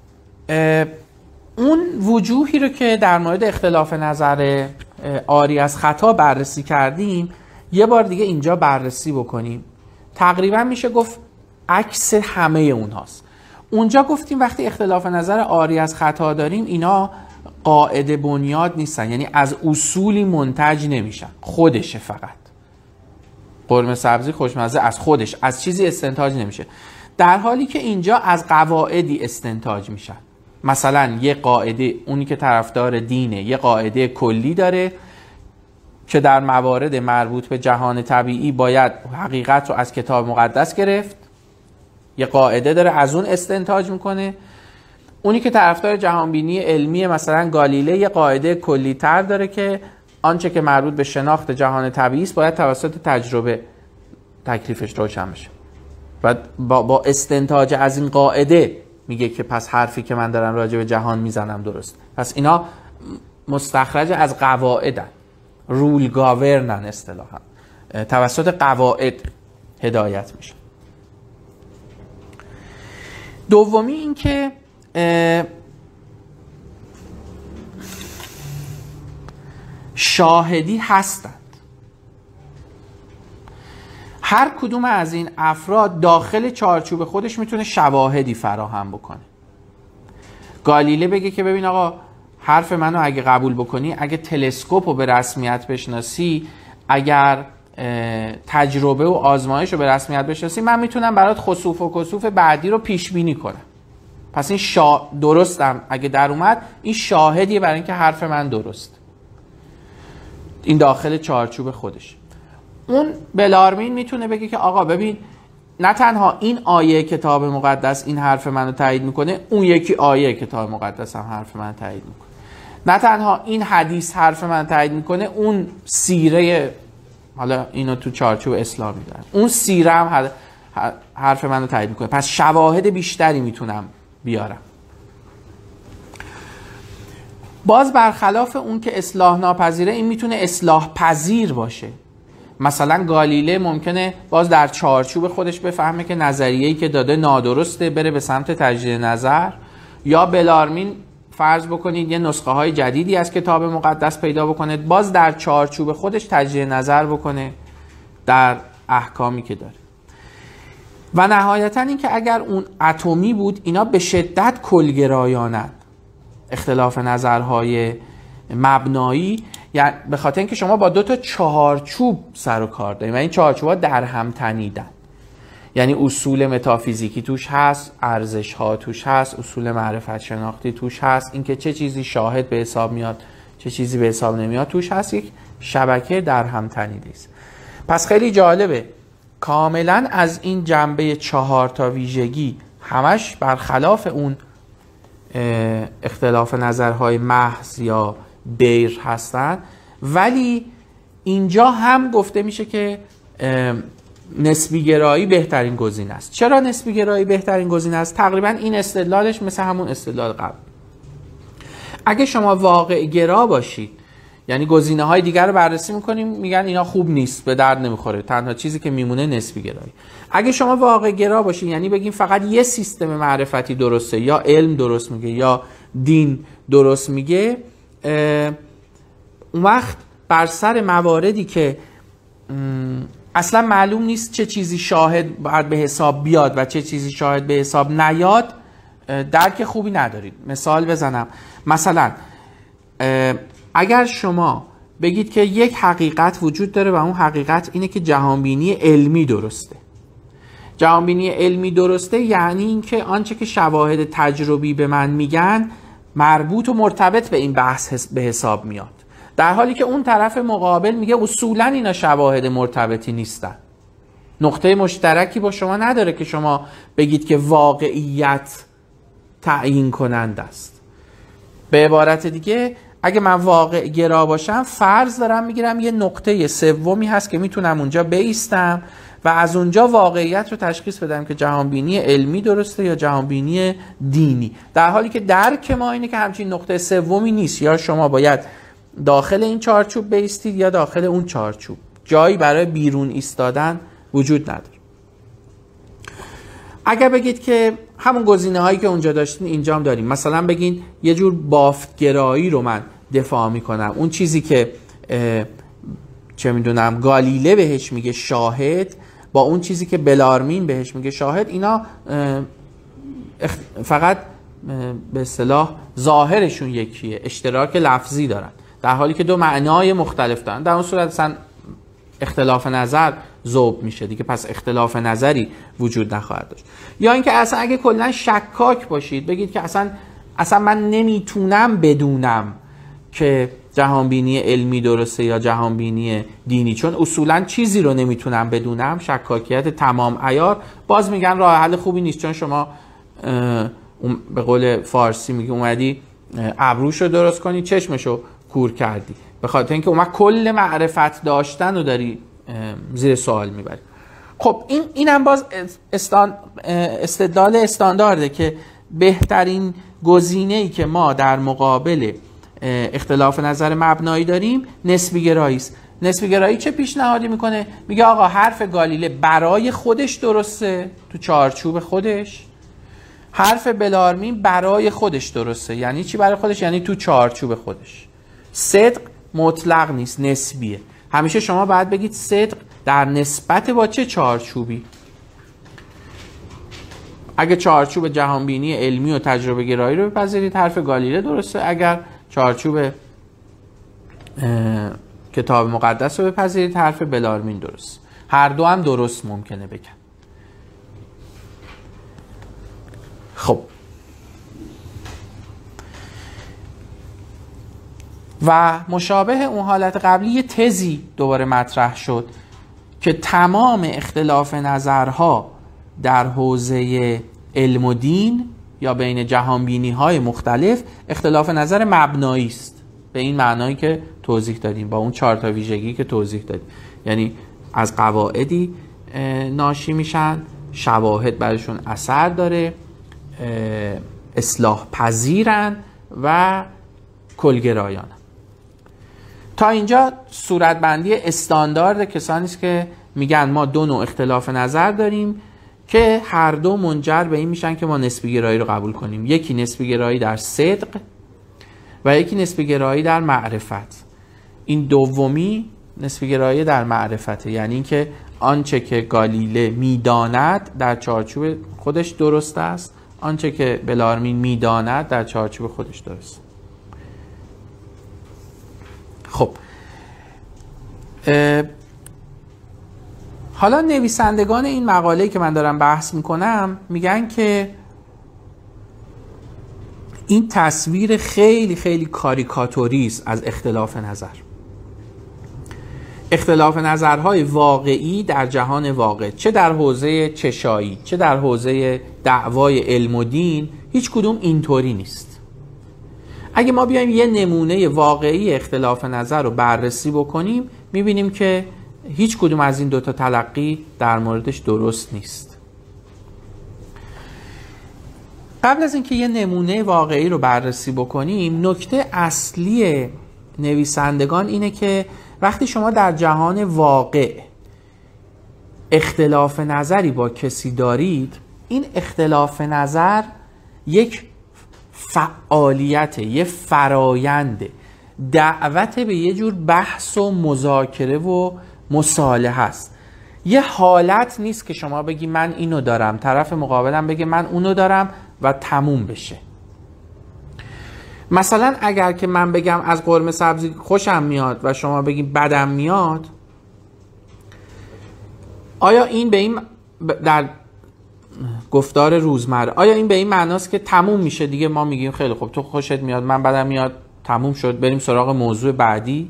اون وجوهی رو که در مورد اختلاف نظر عاری از خطا بررسی کردیم یه بار دیگه اینجا بررسی بکنیم. تقریبا میشه گفت عکس همه اونهاست. اونجا گفتیم وقتی اختلاف نظر عاری از خطا داریم اینا قاعده بنیاد نیستن، یعنی از اصولی منتج نمیشن، خودشه فقط. قرمه سبزی خوشمزه از خودش، از چیزی استنتاج نمیشه، در حالی که اینجا از قواعدی استنتاج میشن. مثلا یه قاعده، اونی که طرفدار دینه یه قاعده کلی داره که در موارد مربوط به جهان طبیعی باید حقیقت رو از کتاب مقدس گرفت، یه قاعده داره از اون استنتاج میکنه. اونی که طرفدار جهانبینی علمی مثلا گالیله یه قاعده کلی تر داره که آنچه که مربوط به شناخت جهان طبیعی است باید توسط تجربه تکلیفش روشن بشه و با استنتاج از این قاعده میگه که پس حرفی که من دارم راجع به جهان میزنم درست. پس اینا مستخرج از قواعدن، رول گاورنن اصطلاحا، توسط قواعد هدایت میشه. دومی این که شاهدی هستند. هر کدوم از این افراد داخل چارچوب خودش میتونه شواهدی فراهم بکنه. گالیله بگه که ببین آقا حرف منو اگه قبول بکنی، اگه تلسکوپ رو به رسمیت بشناسی، اگر تجربه و آزمایش رو به رسمیت بشناسی، من میتونم برات خسوف و کسوف بعدی رو پیش بینی کنم. پس این درستم اگه در اومد، این شاهدیه برای اینکه حرف من درست. این داخل چارچوب خودش. اون بلارمین میتونه بگه که آقا ببین، نه تنها این آیه کتاب مقدس این حرف منو تایید میکنه، اون یکی آیه کتاب مقدس هم حرف منو تایید میکنه. نه تنها این حدیث حرف منو تایید میکنه، اون سیره، حالا اینو تو چارچوب اسلامی دارم، اون سیره هم حرف منو تایید میکنه. پس شواهد بیشتری میتونم بیارم. باز برخلاف اون که اصلاح ناپذیره، این میتونه اصلاح پذیر باشه. مثلا گالیله ممکنه باز در چارچوب خودش بفهمه که نظریه‌ای که داده نادرسته، بره به سمت تجدید نظر. یا بلارمین فرض بکنید یه نسخه های جدیدی از کتاب مقدس پیدا بکنه، باز در چارچوب خودش تجدید نظر بکنه در احکامی که داره. و نهایتا این که اگر اون اتمی بود، اینا به شدت کلگرایانند. اختلاف نظرهای مبنایی، یعنی به خاطر اینکه شما با دو تا چارچوب سر و کار دارید و این چارچوب‌ها در هم تنیدن. یعنی اصول متافیزیکی توش هست، ارزش‌ها توش هست، اصول معرفت شناختی توش هست، اینکه چه چیزی شاهد به حساب میاد، چه چیزی به حساب نمیاد توش هست. یک شبکه در هم تنیده است. پس خیلی جالبه کاملا از این جنبه 4 تا ویژگی همش برخلاف اون اختلاف نظرهای محض یا بیر هستن، ولی اینجا هم گفته میشه که نسبی گرایی بهترین گزینه است. چرا نسبی گرایی بهترین گزینه است؟ تقریبا این استدلالش مثل همون استدلال قبل. اگه شما واقع گرا باشید، یعنی گزینه های دیگر رو بررسی میکنیم، میگن اینا خوب نیست، به درد نمیخوره، تنها چیزی که میمونه نسبی گرایی. اگه شما واقع گرا باشید، یعنی بگیم فقط یه سیستم معرفتی درسته، یا علم درست میگه یا دین درست میگه، اون وقت بر سر مواردی که اصلا معلوم نیست چه چیزی شاهد باید به حساب بیاد و چه چیزی شاهد به حساب نیاد، درک خوبی ندارید. مثال بزنم، مثلا اگر شما بگید که یک حقیقت وجود داره و اون حقیقت اینه که جهانبینی علمی درسته. جهانبینی علمی درسته یعنی اینکه آنچه که شواهد تجربی به من میگن مربوط و مرتبط به این بحث به حساب میاد، در حالی که اون طرف مقابل میگه اصولا اینا شواهد مرتبطی نیستن. نقطه مشترکی با شما نداره که شما بگید که واقعیت تعیین کننده است. به عبارت دیگه، اگه من واقع گرا باشم، فرض دارم میگیرم یه نقطه سومی هست که میتونم اونجا بایستم و از اونجا واقعیت رو تشخیص بدم که جهانبینی علمی درسته یا جهانبینی دینی، در حالی که درک ما اینه که همچین نقطه سومی نیست. یا شما باید داخل این چارچوب بایستید یا داخل اون چارچوب، جایی برای بیرون ایستادن وجود نداره. اگر بگید که همون گزینه هایی که اونجا داشتین اینجا هم داریم، مثلا بگین یه جور بافتگرایی رو من دفاع میکنم، اون چیزی که چه میدونم گالیله بهش میگه شاهد با اون چیزی که بلارمین بهش میگه شاهد، اینا فقط به اصطلاح ظاهرشون یکیه، اشتراک لفظی دارن، در حالی که دو معنای مختلف دارن. در اون صورت اصلا اختلاف نظر ذوب میشه دیگه، پس اختلاف نظری وجود نخواهد داشت. یا اینکه اصلا اگه کلا شکاک باشید، بگید که اصلا من نمیتونم بدونم که جهانبینی علمی درسته یا جهانبینی دینی، چون اصولا چیزی رو نمیتونم بدونم، شکاکیت تمام عیار. باز میگن راه حل خوبی نیست، چون شما به قول فارسی میگه اومدی ابروشو درست کنی چشمشو کور کردی، به خاطر اینکه اومد کل معرفت داشتن رو داری زیر سوال میبری. خب اینم باز استدلال استاندارده که بهترین گزینه‌ای که ما در مقابل اختلاف نظر مبنایی داریم نسبی گرایی است. نسبی گرایی چه پیشنهادی میکنه؟ میگه آقا حرف گالیله برای خودش درسته تو چارچوب خودش، حرف بلارمین برای خودش درسته. یعنی چی برای خودش؟ یعنی تو چارچوب خودش. صدق مطلق نیست، نسبیه. همیشه شما باید بگید صدق در نسبت با چه چارچوبی. اگه چارچوب جهانبینی علمی و تجربه گرایی رو بپذیرید حرف گالیله درسته، اگر چارچوب کتاب مقدس رو بپذیرید حرف بلارمین درست. هر دو هم درست ممکنه بگن. خب و مشابه اون حالت قبلی یه تزی دوباره مطرح شد که تمام اختلاف نظرها در حوزه علم و دین یا بین جهانبینی های مختلف اختلاف نظر مبنایی است، به این معنایی که توضیح دادیم، با اون 4 تا ویژگی که توضیح دادیم. یعنی از قواعدی ناشی میشن، شواهد برشون اثر داره، اصلاح پذیرن و کلگرایان. تا اینجا صورتبندی استاندارد کسانی است که میگن ما 2 نوع اختلاف نظر داریم که هر دو منجر به این میشن که ما نسبی گرایی رو قبول کنیم. یکی نسبی گرایی در صدق و یکی نسبی گرایی در معرفت. این دومی نسبی گرایی در معرفته، یعنی اینکه آنچه که گالیله میداند در چارچوب خودش درست است، آنچه که بلارمین میداند در چارچوب خودش درست. خب حالا نویسندگان این مقاله‌ای که من دارم بحث میکنم میگن که این تصویر خیلی خیلی کاریکاتوری است از اختلاف نظر. اختلاف نظرهای واقعی در جهان واقع، چه در حوزه چشایی چه در حوزه دعوای علم و دین، هیچ کدوم اینطوری نیست. اگه ما بیایم یه نمونه واقعی اختلاف نظر رو بررسی بکنیم میبینیم که هیچ کدوم از این 2 تا تلقی در موردش درست نیست. قبل از اینکه یه نمونه واقعی رو بررسی بکنیم، نکته اصلی نویسندگان اینه که وقتی شما در جهان واقع اختلاف نظری با کسی دارید، این اختلاف نظر یک فعالیت، یه فرایند، دعوت به یه جور بحث و مذاکره و مصالحه است. یه حالت نیست که شما بگی من اینو دارم، طرف مقابلم بگه من اونو دارم و تموم بشه. مثلا اگر که من بگم از قرمه سبزی خوشم میاد و شما بگی بدم میاد، آیا این به این در گفتار روزمره آیا این به این معناست که تموم میشه دیگه؟ ما میگیم خیلی خوب تو خوشت میاد من بدم میاد، تموم شد، بریم سراغ موضوع بعدی؟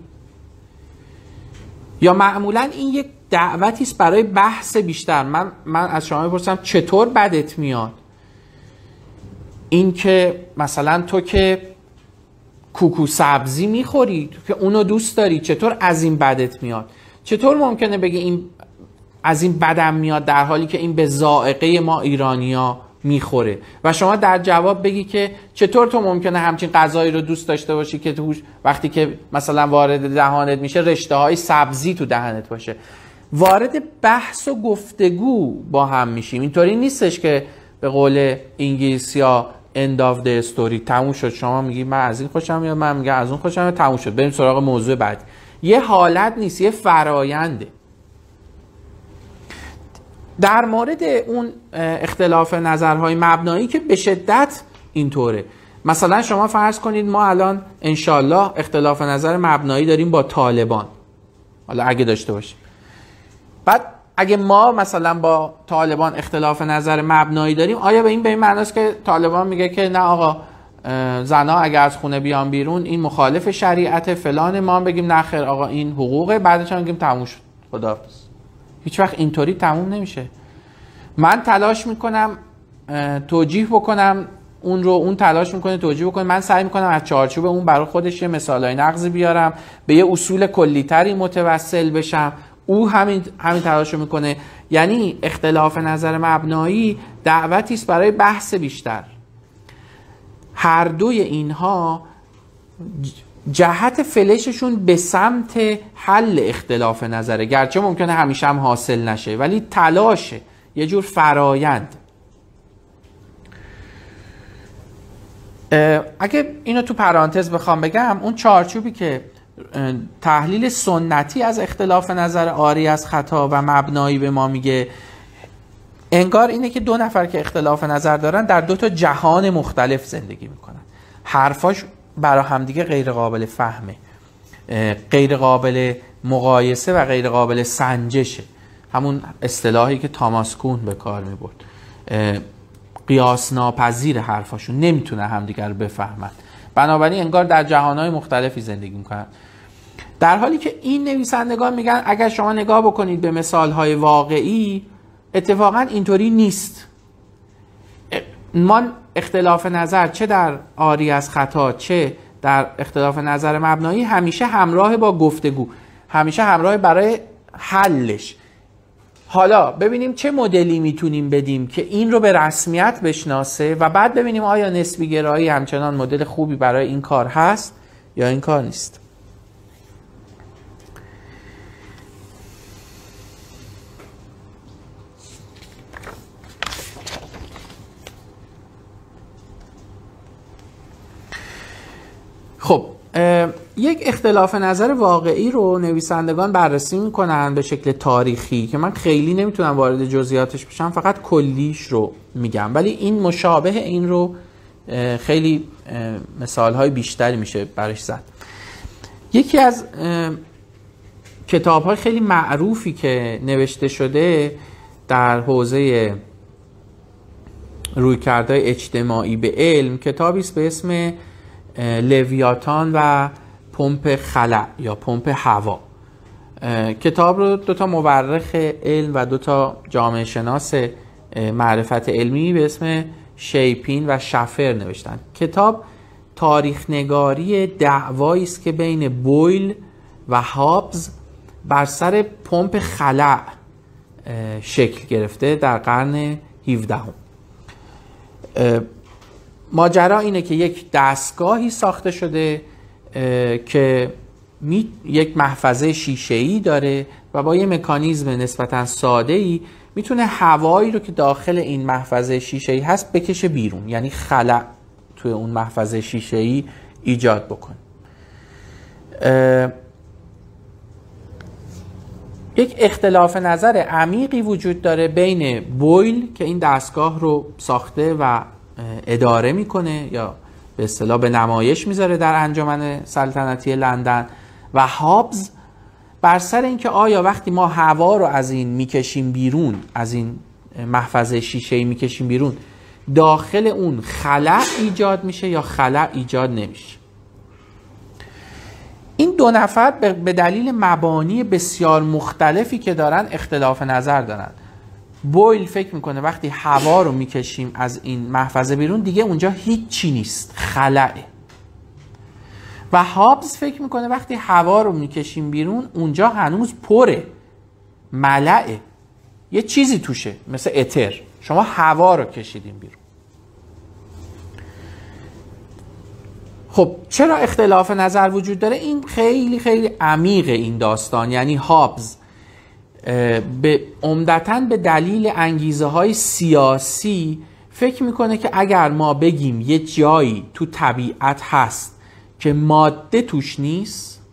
یا معمولا این یک دعوتی است برای بحث بیشتر. من از شما میپرسم چطور بدت میاد؟ این که مثلا تو که کوکو سبزی میخوری، تو که اونو دوست داری، چطور از این بدت میاد؟ چطور ممکنه بگی این از این بدم میاد در حالی که این به ذائقه ما ایرانیا میخوره؟ و شما در جواب بگی که چطور تو ممکنه همچین غذایی رو دوست داشته باشی که توش وقتی که مثلا وارد دهانت میشه رشته های سبزی تو دهنت باشه؟ وارد بحث و گفتگو با هم میشیم. اینطوری نیستش که به قول انگلیسی‌ها end of the story، تموم شد، شما میگی من از این خوشم میاد، من میگم از اون خوشم میاد، تموم شد، بریم سراغ موضوع بعد. یه حالت نیست، یه فراینده. در مورد اون اختلاف نظرهای مبنایی که به شدت اینطوره، مثلا شما فرض کنید ما الان انشالله اختلاف نظر مبنایی داریم با طالبان، حالا اگه داشته باشیم، بعد اگه ما مثلا با طالبان اختلاف نظر مبنایی داریم، آیا به این معناست که طالبان میگه که نه آقا زنا اگر از خونه بیان بیرون این مخالف شریعت فلان، ما هم بگیم نه خیر آقا این حقوقه، بعدش هم بگیم تموم شد خداحافظ؟ هیچ وقت اینطوری تموم نمیشه. من تلاش میکنم توجیه بکنم اون رو، اون تلاش میکنه توجیه بکنه، من سعی میکنم از چارچوب اون برای خودش یه مثالای نقضی بیارم، به یه اصول کلی‌تری متوسل بشم، او همین تلاش میکنه. یعنی اختلاف نظر مبنایی دعوتی است برای بحث بیشتر. هر دوی اینها جهت فلششون به سمت حل اختلاف نظره، گرچه ممکنه همیشه هم حاصل نشه، ولی تلاشه، یه جور فرایند. اگه اینو تو پرانتز بخوام بگم، اون چارچوبی که تحلیل سنتی از اختلاف نظر عاری از خطا و مبنایی به ما میگه انگار اینه که دو نفر که اختلاف نظر دارن در دو تا جهان مختلف زندگی میکنن، حرفاش برای همدیگه غیر قابل فهمه، غیر قابل مقایسه و غیر قابل سنجشه. همون اصطلاحی که تاماس کون به کار میبرد، قیاس ناپذیر حرفاشون، نمیتونه همدیگر رو بفهمن، بنابراین انگار در جهانهای مختلفی زندگی میکنن. در حالی که این نویسندگان میگن اگر شما نگاه بکنید به مثالهای واقعی اتفاقا اینطوری نیست. ما اختلاف نظر چه در عاری از خطا چه در اختلاف نظر مبنایی همیشه همراه با گفتگو، همیشه همراه برای حلش. حالا ببینیم چه مدلی میتونیم بدیم که این رو به رسمیت بشناسه و بعد ببینیم آیا نسبی گرایی همچنان مدل خوبی برای این کار هست یا این کار نیست. خب یک اختلاف نظر واقعی رو نویسندگان بررسی میکنن به شکل تاریخی که من خیلی نمیتونم وارد جزئیاتش بشم، فقط کلیش رو میگم، ولی این مشابه این رو خیلی مثالهای بیشتری میشه برش زد. یکی از کتابهای خیلی معروفی که نوشته شده در حوزه رویکردهای اجتماعی به علم کتابی است به اسم لویاتان و پمپ خلأ یا پمپ هوا. کتاب رو دو تا مورخ علم و دو تا جامعه شناس معرفت علمی به اسم شیپین و شفر نوشتن. کتاب تاریخ نگاری دعوایی است که بین بویل و هابز بر سر پمپ خلأ شکل گرفته در قرن 17. ماجرا اینه که یک دستگاهی ساخته شده که یک محفظه شیشه‌ای داره و با یه مکانیزم نسبتاً ساده‌ای میتونه هوایی رو که داخل این محفظه شیشه‌ای هست بکشه بیرون، یعنی خلأ توی اون محفظه شیشه‌ای ایجاد بکنه. یک اختلاف نظر عمیقی وجود داره بین بویل که این دستگاه رو ساخته و اداره میکنه یا به اصطلاح به نمایش میذاره در انجمن سلطنتی لندن و هابز بر سر اینکه آیا وقتی ما هوا رو از این میکشیم بیرون، از این محفظه شیشه‌ای میکشیم بیرون، داخل اون خلأ ایجاد میشه یا خلأ ایجاد نمیشه. این دو نفر به دلیل مبانی بسیار مختلفی که دارن اختلاف نظر دارن. بویل فکر میکنه وقتی هوا رو میکشیم از این محفظه بیرون دیگه اونجا هیچی نیست، خلأه. و هابز فکر میکنه وقتی هوا رو میکشیم بیرون اونجا هنوز پره، ملأه، یه چیزی توشه مثل اتر. شما هوا رو کشیدین بیرون. خب چرا اختلاف نظر وجود داره؟ این خیلی خیلی عمیقه این داستان. یعنی هابز عمدتاً به دلیل انگیزه های سیاسی فکر میکنه که اگر ما بگیم یه جایی تو طبیعت هست که ماده توش نیست،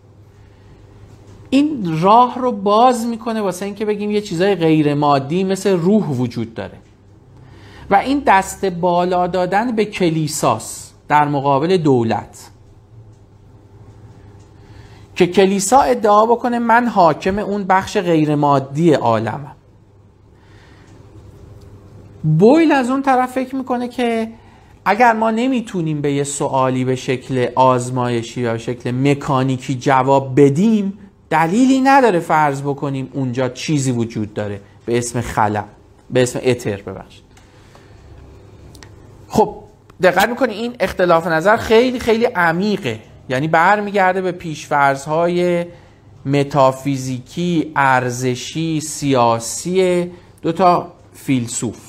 این راه رو باز میکنه واسه اینکه بگیم یه چیزای غیر مادی مثل روح وجود داره. و این دست بالا دادن به کلیساست در مقابل دولت، که کلیسا ادعا بکنه من حاکم اون بخش غیر مادی عالمم. بویل از اون طرف فکر میکنه که اگر ما نمیتونیم به یه سوالی به شکل آزمایشی یا به شکل مکانیکی جواب بدیم، دلیلی نداره فرض بکنیم اونجا چیزی وجود داره به اسم خلأ، به اسم اتر ببخشید. خب دقت میکنی این اختلاف نظر خیلی خیلی عمیقه، یعنی برمیگرده به پیش‌فرض‌های متافیزیکی، ارزشی، سیاسی دو تا فیلسوف.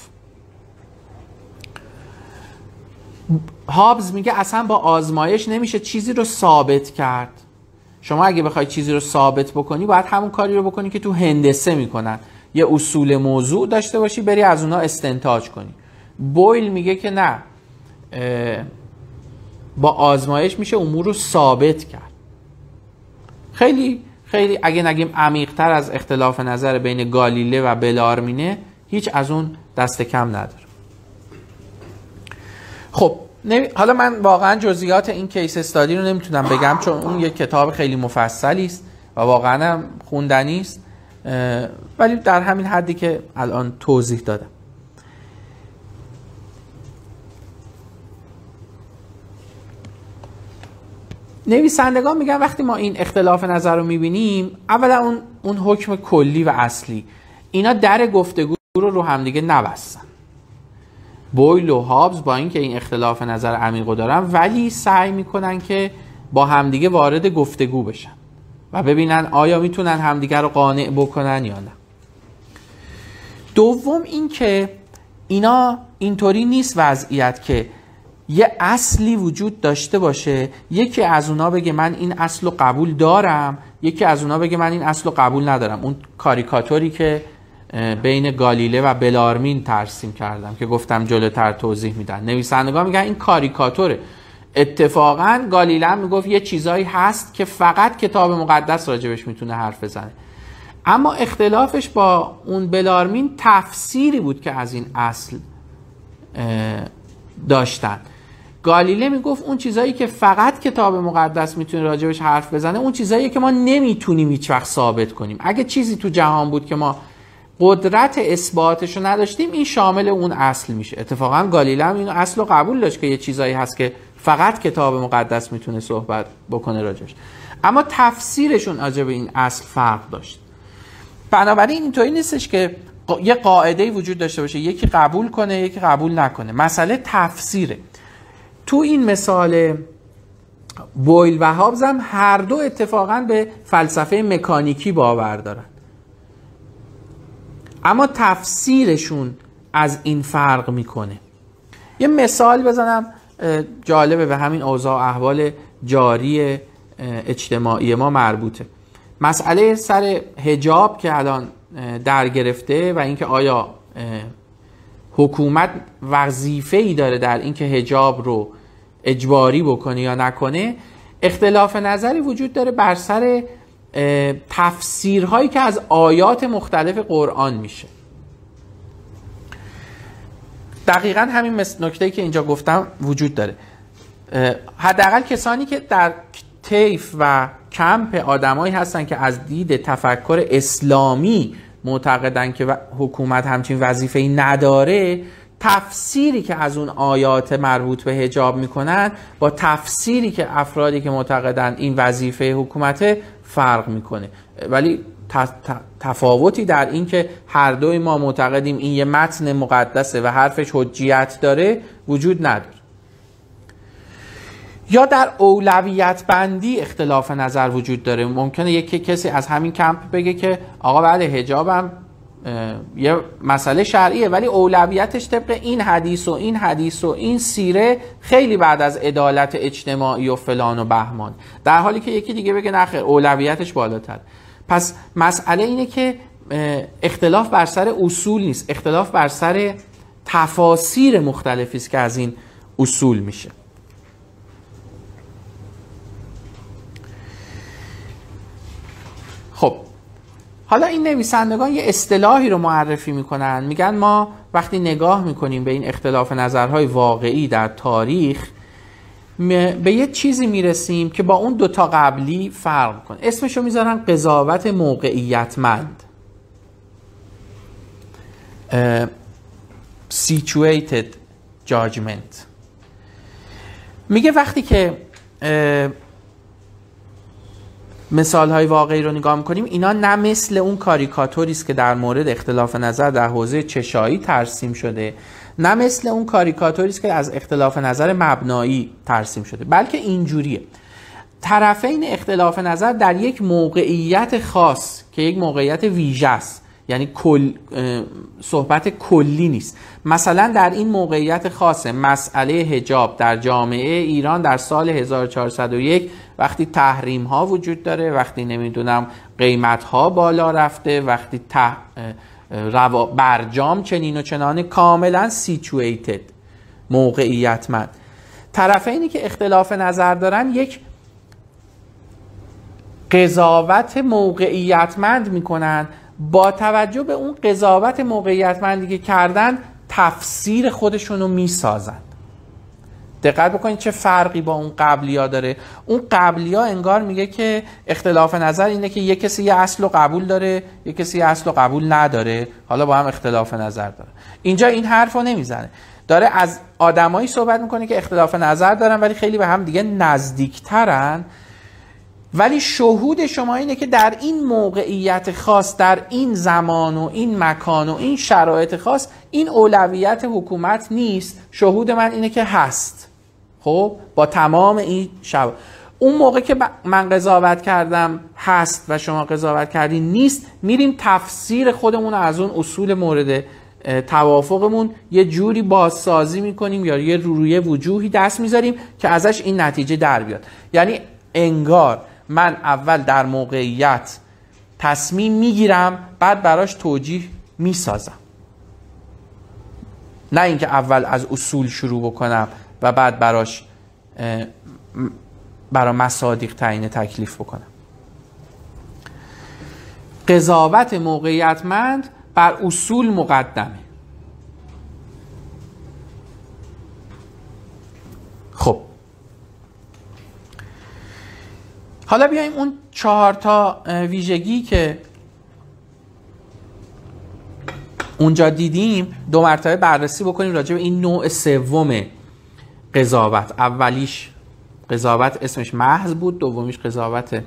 هابز میگه اصلا با آزمایش نمیشه چیزی رو ثابت کرد. شما اگه بخوای چیزی رو ثابت بکنی باید همون کاری رو بکنی که تو هندسه میکنن، یه اصول موضوع داشته باشی بری از اونها استنتاج کنی. بویل میگه که نه، با آزمایش میشه امور رو ثابت کرد. خیلی اگه نگیم عمیق‌تر از اختلاف نظر بین گالیله و بلارمینه، هیچ از اون دست کم نداره. خب حالا من واقعا جزئیات این کیس استادی رو نمیتونم بگم، چون اون یک کتاب خیلی مفصلی است و واقعا هم خوندنی است، ولی در همین حدی که الان توضیح دادم. نویسندگان میگن وقتی ما این اختلاف نظر رو میبینیم، اولا اون حکم کلی و اصلی، اینا در گفتگو رو همدیگه نبستن. بویل و هابز با اینکه این اختلاف نظر عمیقو دارن، ولی سعی میکنن که با همدیگه وارد گفتگو بشن و ببینن آیا میتونن همدیگه رو قانع بکنن یا نه. دوم این که اینا اینطوری نیست وضعیت که یه اصلی وجود داشته باشه، یکی از اونا بگه من این اصل رو قبول دارم، یکی از اونا بگه من این اصل رو قبول ندارم. اون کاریکاتوری که بین گالیله و بلارمین ترسیم کردم که گفتم جلوتر توضیح میدن، نویسندگان میگن این کاریکاتوره. اتفاقا گالیله هم میگفت یه چیزایی هست که فقط کتاب مقدس راجبش میتونه حرف بزنه، اما اختلافش با اون بلارمین تفسیری بود که از این اصل داشتن. گالیله میگفت اون چیزایی که فقط کتاب مقدس میتونه راجبش حرف بزنه، اون چیزایی که ما نمیتونیم هیچ وقت ثابت کنیم. اگه چیزی تو جهان بود که ما قدرت اثباتش رو نداشتیم، این شامل اون اصل میشه. اتفاقا گالیله هم این اصل رو قبول داشت که یه چیزایی هست که فقط کتاب مقدس میتونه صحبت بکنه راجبش، اما تفسیرشون راجب این اصل فرق داشت. بنابراین اینطوری نیستش که یه قاعده‌ای وجود داشته باشه یکی قبول کنه یکی قبول نکنه، مسئله تفسیره. تو این مثال بویل و هابز هم هر دو اتفاقاً به فلسفه مکانیکی باور دارن، اما تفسیرشون از این فرق میکنه. یه مثال بزنم جالبه، به همین اوضاع احوال جاری اجتماعی ما مربوطه. مسئله سر حجاب که الان در گرفته و اینکه آیا حکومت وظیفه‌ای داره در اینکه حجاب رو اجباری بکنه یا نکنه، اختلاف نظری وجود داره بر سر تفسیرهایی که از آیات مختلف قرآن میشه. دقیقاً همین نکته‌ای که اینجا گفتم وجود داره. حداقل کسانی که در طیف و کمپ آدمایی هستن که از دید تفکر اسلامی معتقدن که حکومت همچین وظیفه‌ای نداره، تفسیری که از اون آیات مربوط به حجاب میکنن با تفسیری که افرادی که معتقدن این وظیفه حکومته فرق میکنه. ولی تفاوتی در این که هر دوی ما معتقدیم این یه متن مقدسه و حرفش حجیت داره وجود نداره. یا در اولویت بندی اختلاف نظر وجود داره. ممکنه یک کسی از همین کمپ بگه که آقا بعد حجابم یه مسئله شرعیه، ولی اولویتش طبق این حدیث و این حدیث و این سیره خیلی بعد از عدالت اجتماعی و فلان و بهمان، در حالی که یکی دیگه بگه نخیر اولویتش بالاتر. پس مسئله اینه که اختلاف بر سر اصول نیست، اختلاف بر سر تفاسیر مختلفی است که از این اصول میشه. خب حالا این نویسندگان یه اصطلاحی رو معرفی میکنن، میگن ما وقتی نگاه میکنیم به این اختلاف نظرهای واقعی در تاریخ به یه چیزی میرسیم که با اون دوتا قبلی فرق کنه. اسمشو میذارن قضاوت موقعیتمند، situated judgment. میگه وقتی که مثالهای واقعی رو نگاه میکنیم، اینا نه مثل اون کاریکاتوری است که در مورد اختلاف نظر در حوزه چشایی ترسیم شده، نه مثل اون کاریکاتوری است که از اختلاف نظر مبنایی ترسیم شده، بلکه اینجوریه: طرفین اختلاف نظر در یک موقعیت خاص که یک موقعیت ویژه است، یعنی صحبت کلی نیست. مثلا در این موقعیت خاص مسئله حجاب در جامعه ایران در سال 1401 وقتی تحریم ها وجود داره، وقتی نمیدونم قیمت ها بالا رفته، وقتی برجام چنین و چنانه، کاملا situated، موقعیتمند. طرفینی که اختلاف نظر دارن یک قضاوت موقعیتمند میکنن، با توجه به اون قضاوت موقعیتمندی که کردن تفسیر خودشونو میسازن. دقت بکنید چه فرقی با اون قبلیا داره. اون قبلیا انگار میگه که اختلاف نظر اینه که یک کسی یه اصل رو قبول داره، یک کسی یه اصل رو قبول نداره، حالا با هم اختلاف نظر داره. اینجا این حرف رو نمیزنه، داره از آدمایی صحبت میکنه که اختلاف نظر دارن ولی خیلی به هم دیگه نزدیکترن، ولی شهود شما اینه که در این موقعیت خاص، در این زمان و این مکان و این شرایط خاص، این اولویت حکومت نیست. شهود من اینه که هست. خب با تمام این اون موقع که من قضاوت کردم هست و شما قضاوت کردین نیست، میریم تفسیر خودمون از اون اصول مورد توافقمون یه جوری بازسازی میکنیم یا یه روی وجوهی دست میذاریم که ازش این نتیجه در بیاد. یعنی انگار من اول در موقعیت تصمیم میگیرم، بعد براش توجیه میسازم، نه اینکه اول از اصول شروع بکنم و بعد برای مصادیق تعیین تکلیف بکنم. قضاوت موقعیتمند بر اصول مقدمه. خب حالا بیایم اون 4 تا ویژگی که اونجا دیدیم 2 مرتبه بررسی بکنیم راجع به این نوع سوم قضاوت. اولیش قضاوت اسمش محض بود، دومیش قضاوت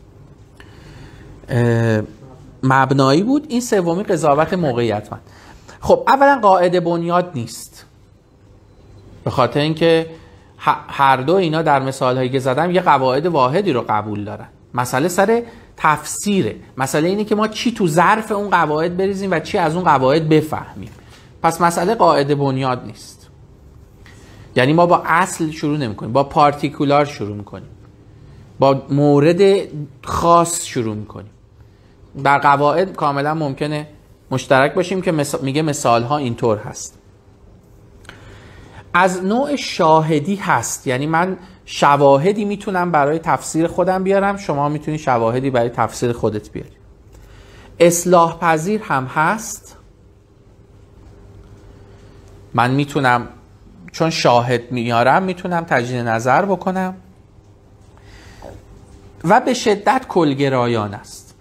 مبنایی بود، این سومی قضاوت موقعیتمند. خب اولا قاعده بنیاد نیست، به خاطر اینکه هر دو اینا در مثالهایی که زدم یه قواعد واحدی رو قبول دارن. مسئله سر تفسیره. مسئله اینه که ما چی تو ظرف اون قواعد بریزیم و چی از اون قواعد بفهمیم. پس مسئله قاعده بنیاد نیست. یعنی ما با اصل شروع نمی کنیم، با پارتیکولار شروع می کنیم، با مورد خاص شروع می کنیم. در قواعد کاملا ممکنه مشترک باشیم که میگه مثال ها اینطور هست. از نوع شاهدی هست، یعنی من شواهدی میتونم برای تفسیر خودم بیارم، شما میتونی شواهدی برای تفسیر خودت بیاری. اصلاح پذیر هم هست، من میتونم چون شاهد میارم میتونم تجدید نظر بکنم. و به شدت کلگرایان است،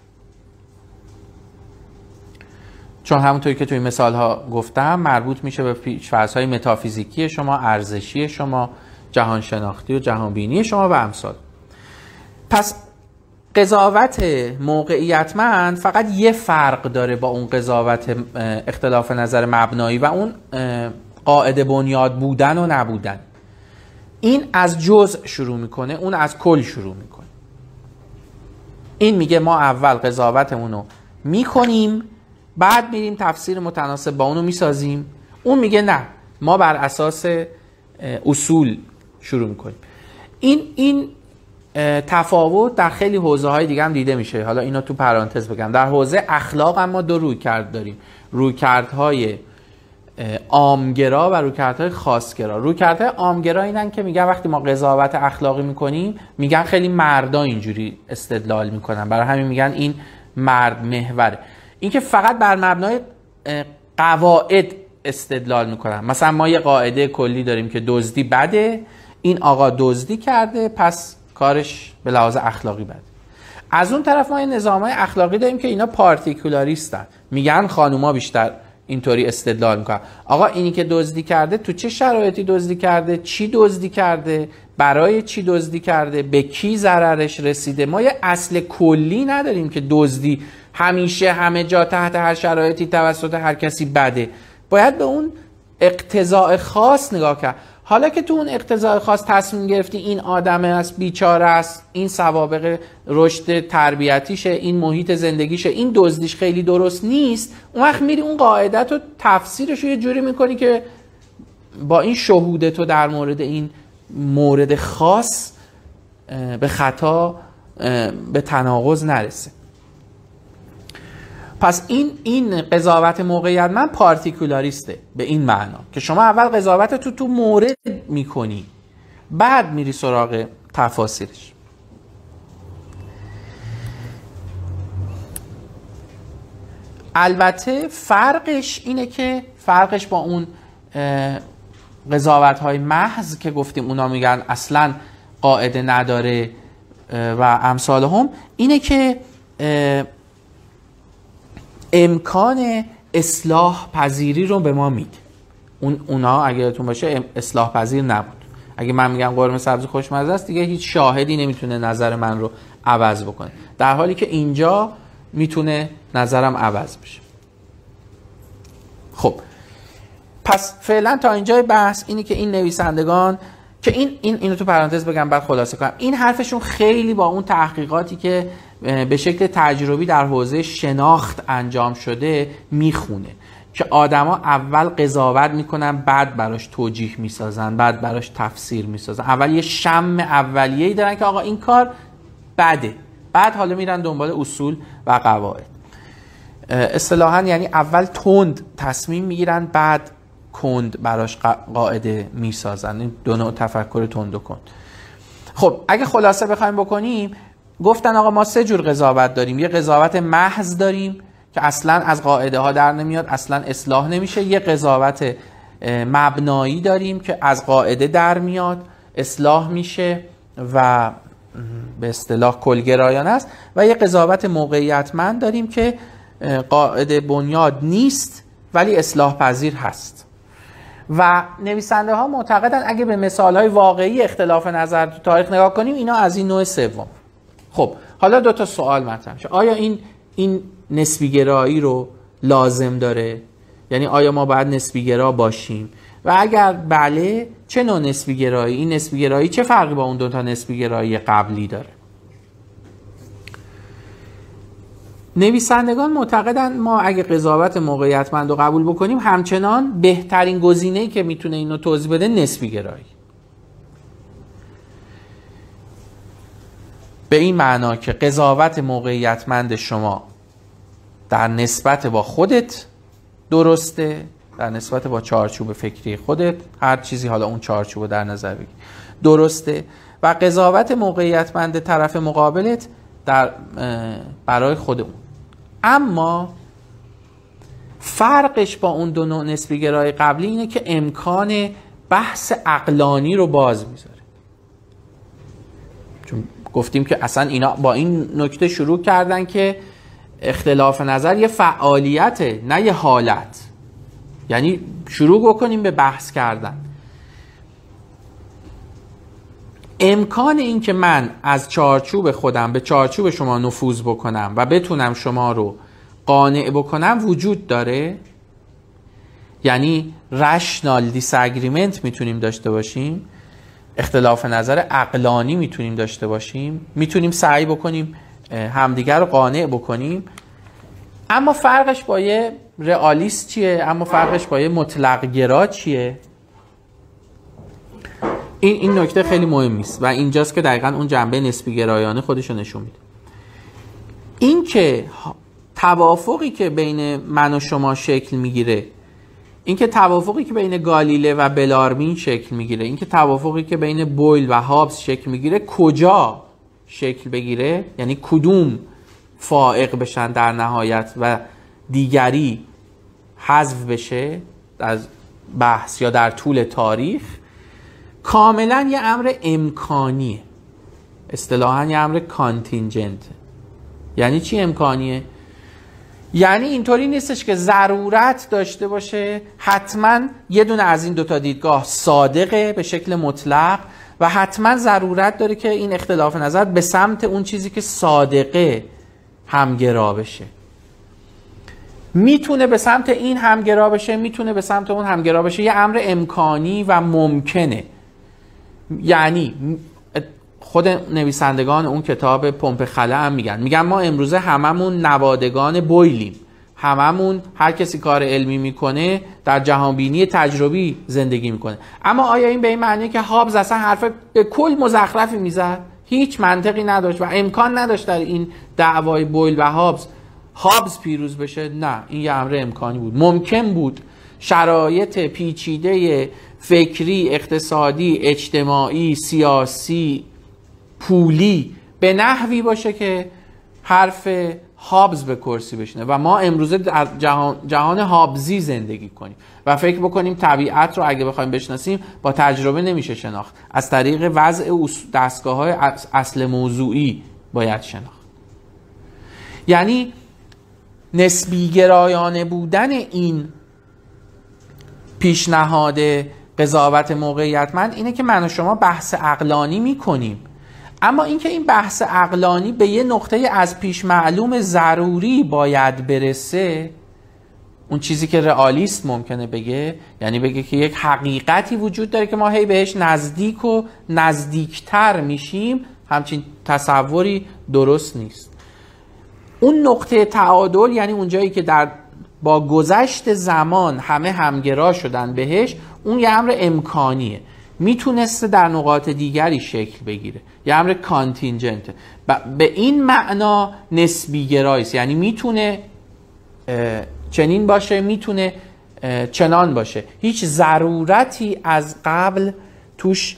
چون همونطوری که توی مثال ها گفتم مربوط میشه به پیش‌فرض‌های متافیزیکی شما، ارزشی شما، جهان شناختی و جهان بینی شما و امثال. پس قضاوت موقعیتمند فقط یه فرق داره با اون قضاوت اختلاف نظر مبنایی و اون قاعده بنیاد بودن و نبودن. این از جزء شروع میکنه، اون از کل شروع میکنه. این میگه ما اول قضاوتمون رو میکنیم، بعد میریم تفسیر متناسب با اونو میسازیم. اون میگه نه، ما بر اساس اصول شروع میکنیم. این تفاوت در خیلی حوزه های دیگه هم دیده میشه. حالا اینو تو پرانتز بگم. در حوزه اخلاق هم ما 2 رویکرد داریم، رویکردهای عامگرا و رویکردهای خاصگرا. رویکردهای عامگرا اینن که میگن وقتی ما قضاوت اخلاقی میکنیم، میگن خیلی مردا اینجوری استدلال میکنن، برای همین میگن این مرد محوره. این که فقط بر مبنای قواعد استدلال میکنن. مثلا ما یه قاعده کلی داریم که دزدی بده، این آقا دزدی کرده پس کارش به لحاظ اخلاقی بده. از اون طرف ما یه نظامای اخلاقی داریم که اینا پارتیکولاریستن، میگن خانوما بیشتر اینطوری استدلال میکنن. آقا اینی که دزدی کرده تو چه شرایطی دزدی کرده، چی دزدی کرده، برای چی دزدی کرده، به کی ضررش رسیده. ما یه اصل کلی نداریم که دزدی همیشه همه جا تحت هر شرایطی توسط هر کسی بده. باید به اون اقتضاء خاص نگاه کرد. حالا که تو اون اقتضاء خاص تصمیم گرفتی این آدمه است، بیچاره است، این سوابق رشد تربیتیشه، این محیط زندگیشه، این دزدیش خیلی درست نیست، اون وقت میری اون قاعدت رو تفسیرش رو یه جوری میکنی که با این شهودت رو در مورد این مورد خاص به خطا، به تناقض نرسه. پس این قضاوت موقعیت من پارتیکولاریسته به این معنا که شما اول قضاوت تو مورد میکنی، بعد میری سراغ تفاسیرش. البته فرقش اینه که فرقش با اون قضاوت‌های محض که گفتیم اونا میگن اصلا قاعده نداره و امثال هم، اینه که امکان اصلاح پذیری رو به ما میده. اونا اگه یادتون باشه اصلاح پذیر نبود. اگه من میگم قرمه سبزی خوشمزه است، دیگه هیچ شاهدی نمیتونه نظر من رو عوض بکنه، در حالی که اینجا میتونه نظرم عوض بشه. خب پس فعلا تا اینجای بحث اینی که این نویسندگان که اینو تو پرانتز بگم بعد خلاصه کنم، این حرفشون خیلی با اون تحقیقاتی که به شکل تجربی در حوزه شناخت انجام شده میخونه که آدما اول قضاوت میکنن، بعد براش توجیه میسازن، بعد براش تفسیر میسازن. اول یه شم اولیه‌ای دارن که آقا این کار بده، بعد حالا میرن دنبال اصول و قواعد. اصطلاحاً یعنی اول تند تصمیم میگیرن، بعد کند براش قاعده میسازن. این دو نوع تفکر تند و کند. خب اگه خلاصه بخوایم بکنیم، گفتن آقا ما 3 جور قضاوت داریم. یه قضاوت محض داریم که اصلا از قاعده ها در نمیاد، اصلا اصلاح نمیشه. یه قضاوت مبنایی داریم که از قاعده در میاد، اصلاح میشه و به اصطلاح کلگرایانه است. و یه قضاوت موقعیتمند داریم که قاعده بنیاد نیست ولی اصلاح پذیر هست. و نویسنده ها معتقدن اگه به مثال های واقعی اختلاف نظر تو تاریخ نگاه کنیم، اینا از این نوع سوم. خب حالا 2 تا سوال مطرح میشه. آیا این نسبی گرایی رو لازم داره؟ یعنی آیا ما باید نسبی گرا باشیم؟ و اگر بله، چه نوع نسبی گرایی؟ این نسبی گرایی چه فرقی با اون 2 تا نسبی گرایی قبلی داره؟ نویسندگان معتقدن ما اگه قضاوت موقعیتمند رو قبول بکنیم، همچنان بهترین گزینه‌ای که میتونه اینو توضیح بده نسبی گرایی. به این معنا که قضاوت موقعیتمند شما در نسبت با خودت درسته، در نسبت با چارچوب فکری خودت، هر چیزی حالا اون چارچوب در نظر بگیر، درسته. و قضاوت موقعیتمند طرف مقابلت برای خود اون. اما فرقش با اون 2 نوع نسبی گرای قبلی اینه که امکان بحث عقلانی رو باز میذاره. چون گفتیم که اصلا اینا با این نکته شروع کردن که اختلاف نظر یه فعالیته، نه یه حالت. یعنی شروع بکنیم به بحث کردن. امکان این که من از چارچوب خودم به چارچوب شما نفوذ بکنم و بتونم شما رو قانع بکنم وجود داره. یعنی رشنال دیساگریمنت میتونیم داشته باشیم، اختلاف نظر عقلانی میتونیم داشته باشیم، میتونیم سعی بکنیم همدیگر رو قانع بکنیم. اما فرقش با یه رئالیست چیه؟ اما فرقش با یه مطلق گرا چیه؟ این نکته خیلی مهمی است و اینجاست که دقیقاً اون جنبه نسبی گرایانه خودش رو نشون میده. این که توافقی که بین من و شما شکل میگیره، این که توافقی که بین گالیله و بلارمین شکل میگیره، این که توافقی که بین بویل و هابز شکل میگیره، کجا شکل بگیره، یعنی کدوم فائق بشن در نهایت و دیگری حذف بشه از بحث یا در طول تاریخ، کاملا یه امر امکانیه. اصطلاحاً یه امر کانتینجنت. یعنی چی امکانیه؟ یعنی اینطوری نیستش که ضرورت داشته باشه حتما یه دونه از این 2 تا دیدگاه صادقه به شکل مطلق و حتما ضرورت داره که این اختلاف نظر به سمت اون چیزی که صادقه همگرا بشه. میتونه به سمت این همگرا بشه، میتونه به سمت اون همگرا بشه. یه امر امکانی و ممکنه. یعنی خود نویسندگان اون کتاب پمپ خلا هم میگن ما امروزه هممون نوادگان بویلیم، هممون هر کسی کار علمی میکنه در جهانبینی تجربی زندگی میکنه. اما آیا این به این معنیه که هابز اصلا حرف به کل مزخرفی میزد، هیچ منطقی نداشت و امکان نداشت در این دعوای بویل و هابز پیروز بشه؟ نه، این یه امر امکانی بود. ممکن بود شرایط پیچیده فکری، اقتصادی، اجتماعی، سیاسی، پولی به نحوی باشه که حرف هابز به کرسی بشینه و ما امروزه در جهان هابزی زندگی کنیم و فکر بکنیم طبیعت رو اگه بخوایم بشناسیم با تجربه نمیشه شناخت، از طریق وضع دستگاه‌های اصل موضوعی باید شناخت. یعنی نسبی گرایانه بودن این پیشنهاد قضاوت موقعیتمند اینه که من و شما بحث عقلانی میکنیم، اما اینکه این بحث عقلانی به یه نقطه از پیش معلوم ضروری باید برسه، اون چیزی که رئالیست ممکنه بگه، یعنی بگه که یک حقیقتی وجود داره که ما هی بهش نزدیک و نزدیکتر میشیم، همچین تصوری درست نیست. اون نقطه تعادل یعنی اون جایی که با گذشت زمان همه همگرا شدن بهش، اون یه امر امکانیه، میتونسته در نقاط دیگری شکل بگیره، یه امر کانتینجنته. به این معنا نسبی گرایی است، یعنی میتونه چنین باشه، میتونه چنان باشه، هیچ ضرورتی از قبل توش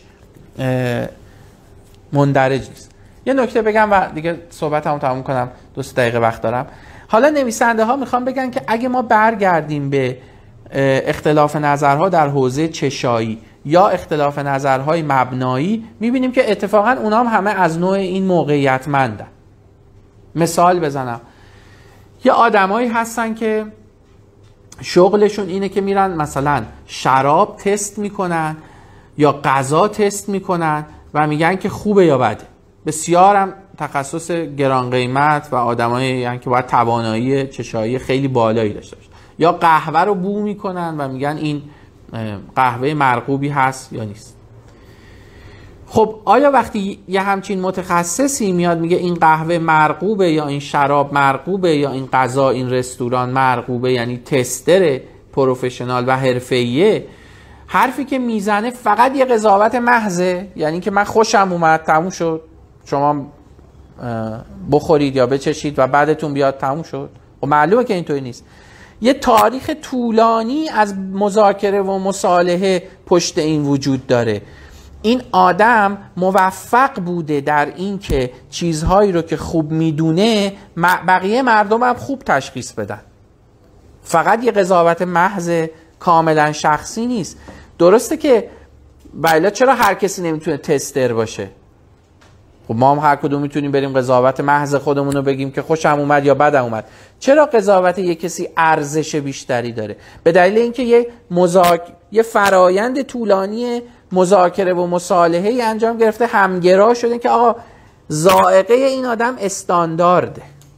مندرج نیست. یه نکته بگم و دیگه صحبتمو تموم کنم، 2 دقیقه وقت دارم. حالا نویسنده ها میخوان بگن که اگه ما برگردیم به اختلاف نظرها در حوزه چشایی یا اختلاف نظرهای مبنایی، میبینیم که اتفاقا اونا هم همه از نوع این موقعیتمندن. مثال بزنم، یه آدمایی هستن که شغلشون اینه که میرن مثلا شراب تست میکنن یا غذا تست میکنن و میگن که خوبه یا بده. بسیار هم تخصص گران قیمت و آدمایی یعنی که باید توانایی چشایی خیلی بالایی داشته باشن. یا قهوه رو بو میکنن و میگن این قهوه مرغوبی هست یا نیست. خب آیا وقتی یه همچین متخصصی میاد میگه این قهوه مرغوبه یا این شراب مرغوبه یا این غذا این رستوران مرغوبه، یعنی تستر پروفشنال و حرفه‌ایه، حرفی که میزنه فقط یه قضاوت محضه، یعنی که من خوشم اومد تموم شد، شما بخورید یا بچشید و بعدتون بیاد تموم شد؟ و معلومه که اینطوری نیست. یه تاریخ طولانی از مذاکره و مصالحه پشت این وجود داره. این آدم موفق بوده در این که چیزهایی رو که خوب میدونه بقیه مردم هم خوب تشخیص بدن. فقط یه قضاوت محض کاملا شخصی نیست. درسته که بله چرا هر کسی نمیتونه تستر باشه؟ خب ما هم هر کدوم میتونیم بریم قضاوت محض خودمون رو بگیم که خوشم اومد یا بدم اومد. چرا قضاوت یک کسی ارزش بیشتری داره؟ به دلیل اینکه یه فرایند طولانی مذاکره و مصالحه انجام گرفته، همگرا شده که آقا ذائقه این آدم استاندارده.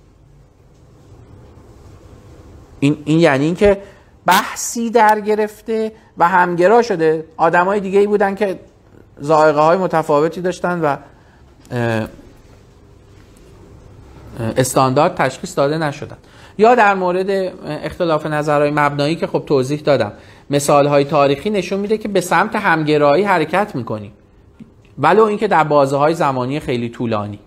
این یعنی اینکه بحثی در گرفته و همگرا شده. آدمای دیگه‌ای بودن که ذائقه های متفاوتی داشتن و استاندارد تشخیص داده نشدن. یا در مورد اختلاف نظرهای مبنایی که خب توضیح دادم، مثالهای تاریخی نشون میده که به سمت همگرایی حرکت میکنیم، ولو اینکه در بازه‌های زمانی خیلی طولانی.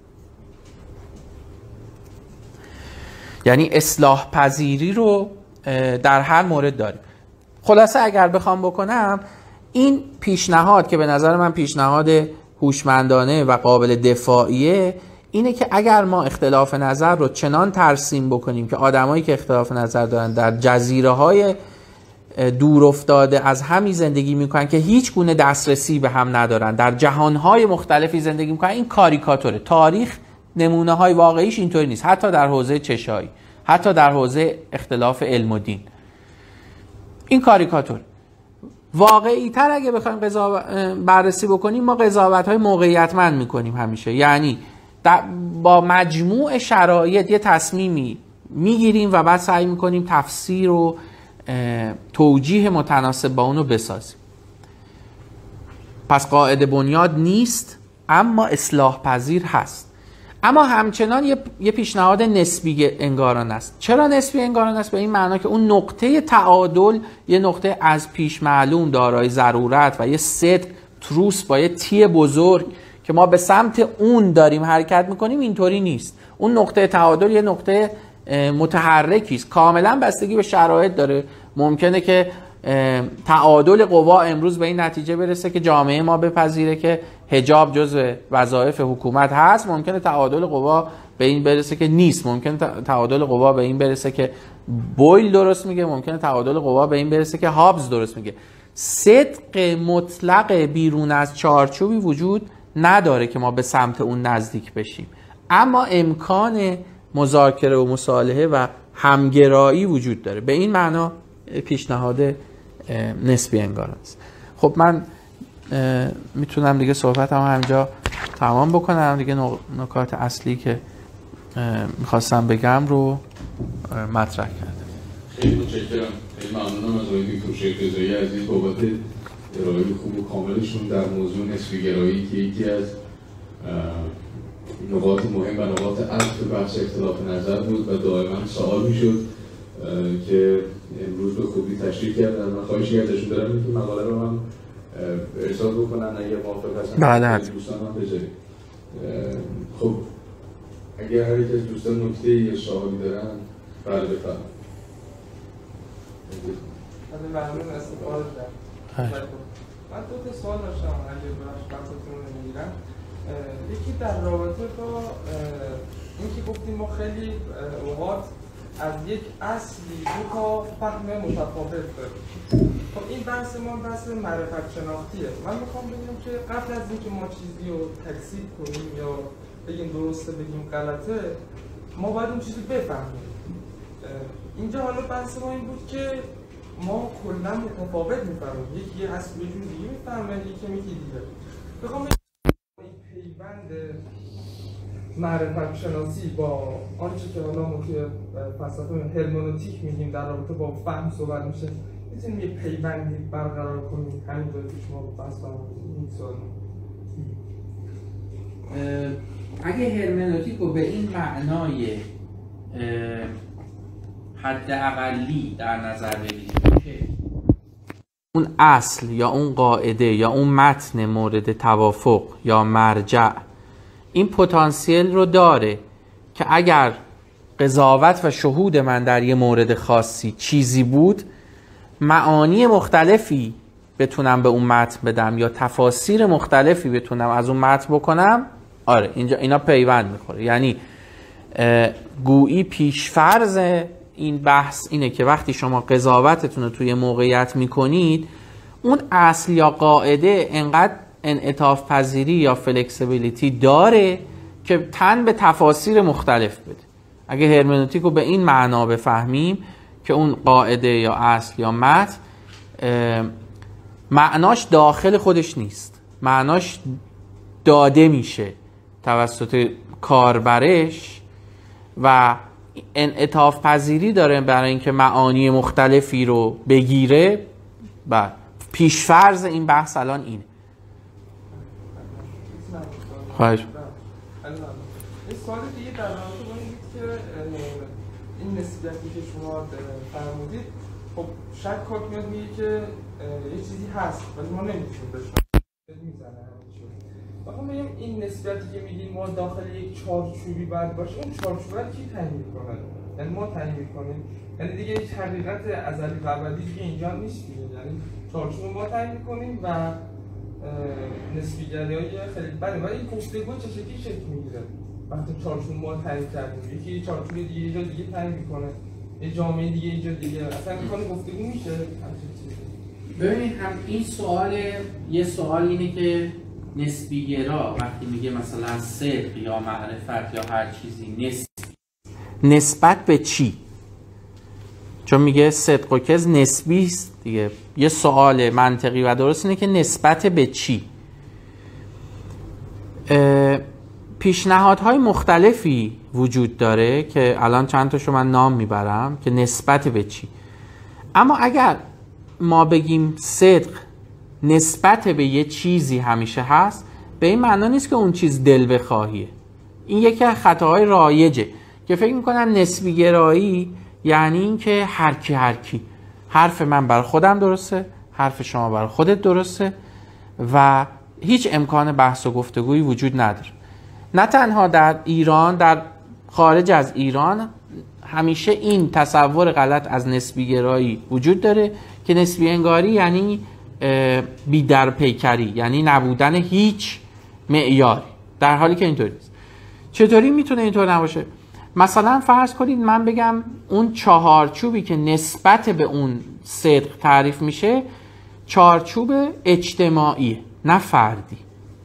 یعنی اصلاح پذیری رو در هر مورد داریم. خلاصه اگر بخوام بکنم، این پیشنهاد که به نظر من پیشنهاد هوشمندانه و قابل دفاعیه اینه که اگر ما اختلاف نظر رو چنان ترسیم بکنیم که آدمایی که اختلاف نظر دارن در جزیره‌های دور افتاده از همی زندگی میکنن که هیچ گونه دسترسی به هم ندارن، در جهانهای مختلفی زندگی میکنن، این کاریکاتوره. تاریخ نمونه های واقعیش اینطوری نیست، حتی در حوزه چشایی، حتی در حوزه اختلاف علم و دین. این کاریکاتور واقعی تر اگه بخوایم بررسی بکنیم، ما قضاوت های موقعیتمند میکنیم همیشه، یعنی با مجموع شرایط یه تصمیمی میگیریم و بعد سعی میکنیم تفسیر و توجیه متناسب با اونو بسازیم. پس قاعده بنیاد نیست، اما اصلاح پذیر هست. اما همچنان یه پیشنهاد نسبی انگاران است. چرا نسبی انگاران است؟ به این معنا که اون نقطه تعادل یه نقطه از پیش معلوم دارای ضرورت و یه صدق تروس با یه تی بزرگ که ما به سمت اون داریم حرکت میکنیم، اینطوری نیست. اون نقطه تعادل یه نقطه متحرکی است، کاملا بستگی به شرایط داره. ممکنه که تعادل قوا امروز به این نتیجه برسه که جامعه ما بپذیره که حجاب جزء وظایف حکومت هست، ممکنه تعادل قوا به این برسه که نیست، ممکنه تعادل قوا به این برسه که بویل درست میگه، ممکنه تعادل قوا به این برسه که هابز درست میگه. صدق مطلق بیرون از چارچوبی وجود نداره که ما به سمت اون نزدیک بشیم، اما امکان مذاکره و مصالحه و همگرایی وجود داره. به این معنا پیشنهاد نسبی انگار است. خب من میتونم دیگه صحبتم همینجا تمام بکنم دیگه. نکات اصلی که میخواستم بگم رو مطرح کردم. خیلی متشکرم. خیلی ممنونم از آقای دکتر شیخ رضایی عزیز بابت ارائه خوب و کاملشون در موضوع نسبی گرایی که یکی از نقاط مهم و نقاط عطف بحث اختلاف نظر بود و دائما سوال میشد که امروز به خوبی تشریح کردن. من خواهش کردشون دارم که مقاله رو من ارسال بکنن اگر موافق هستن. بله. دوستان هم بذارید. خب اگر هر یک از دوستان نکته یا سوالی دارن بله بفرمایید. ممنون استفاده دارم. من دو تا سوال داشتم اگه وقتتون رو نمیگیرم. یکی در رابطه با اینکه گفتیم ما خیلی اوقات از یک اصلی دو تا فهم متفاوت داریم. خب این بحث ما بحث معرفت شناختیه. من میخوام بگم که قبل از اینکه ما چیزی رو تکذیب کنیم یا بگیم درسته بگیم غلطه، ما باید اون چیزی بفهمیم. اینجا حالا بحث ما این بود که ما کلا متفاوت میفهمیم، یکی یه اصل یه جور دیگه میفهمه، یکی دیگه. بخوام این پیوند معرفت شناسی با آنچه که حالا ما توی فلسفه هرمنوتیک میگیم در رابطه با فهم صحبت میشه، میتونیم یه پیوندی برقرار کنیم همینطور که شما بحث فرمودید؟ این سوال. اگه هرمنوتیک رو به این معنای حد اقلی در نظر بگیریم که اون اصل یا اون قاعده یا اون متن مورد توافق یا مرجع این پتانسیل رو داره که اگر قضاوت و شهود من در یه مورد خاصی چیزی بود، معانی مختلفی بتونم به اون متن بدم یا تفاسیر مختلفی بتونم از اون متن بکنم. آره اینجا اینا پیوند میخوره. یعنی گویی پیشفرض این بحث اینه که وقتی شما قضاوتتون رو توی موقعیت میکنید، اون اصل یا قاعده انقدر انعطاف پذیری یا فلکسیبیلیتی داره که تن به تفاسیر مختلف بده. اگه هرمنوتیک رو به این معنا بفهمیم که اون قاعده یا اصل یا متن معناش داخل خودش نیست، معناش داده میشه توسط کاربرش و انعطاف پذیری داره برای اینکه معانی مختلفی رو بگیره. و پیشفرض این بحث الان اینه. خواهش. این سوال دیگه در رابطه با این بود که این نسبیتی که شما فرمودید، خب شک کار میاد میگه که یه چیزی هست ولی ما نمیتونیم بهش میزنه همینجور. واقعا میگم این نسبیتی که میگیم ما داخل یک چارچوبی باید باشه، اون چارچوب رو کی تعیین میکنه؟ یعنی ما تعیین میکنیم؟ یعنی دیگه یک حقیقت ازلی و ابدی دیگه اینجا نیست دیگه. یعنی چارچوب ما تعیین میکنیم و نسبیگری‌های خیلی بده. ولی این گفتگو چه شکل میگیره وقتی چارچوب ما تعیین کردیم؟ یکی چارچوب دیگه یه جا دیگه تعیین میکنه، یه جامعه دیگه یه جا دیگه، اصلا میکنه گفتگو میشه همچین چیزی. ببینید هم این سوال، یه سوال اینه که نسبیگرا وقتی میگه مثلا صدق یا معرفت یا هر چیزی نسبت به چی؟ چون میگه صدق و کذب نسبی است دیگه. یه سوال منطقی و درست اینه که نسبت به چی؟ پیشنهادهای مختلفی وجود داره که الان چند تاشو من نام میبرم که نسبت به چی. اما اگر ما بگیم صدق نسبت به یه چیزی همیشه هست، به این معنا نیست که اون چیز دل بخواهیه. این یکی از خطاهای رایجه که فکر میکنن نسبی گرایی یعنی این که هر کی حرف من برای خودم درسته، حرف شما برای خودت درسته و هیچ امکان بحث و گفتگویی وجود نداره. نه تنها در ایران، در خارج از ایران همیشه این تصور غلط از نسبی گرایی وجود داره که نسبی انگاری یعنی بی در پیکری، یعنی نبودن هیچ معیاری، در حالی که اینطوری نیست. چطوری میتونه اینطور نباشه؟ مثلا فرض کنید من بگم اون چهارچوبی که نسبت به اون صدق تعریف میشه چارچوب اجتماعیه نه فردی.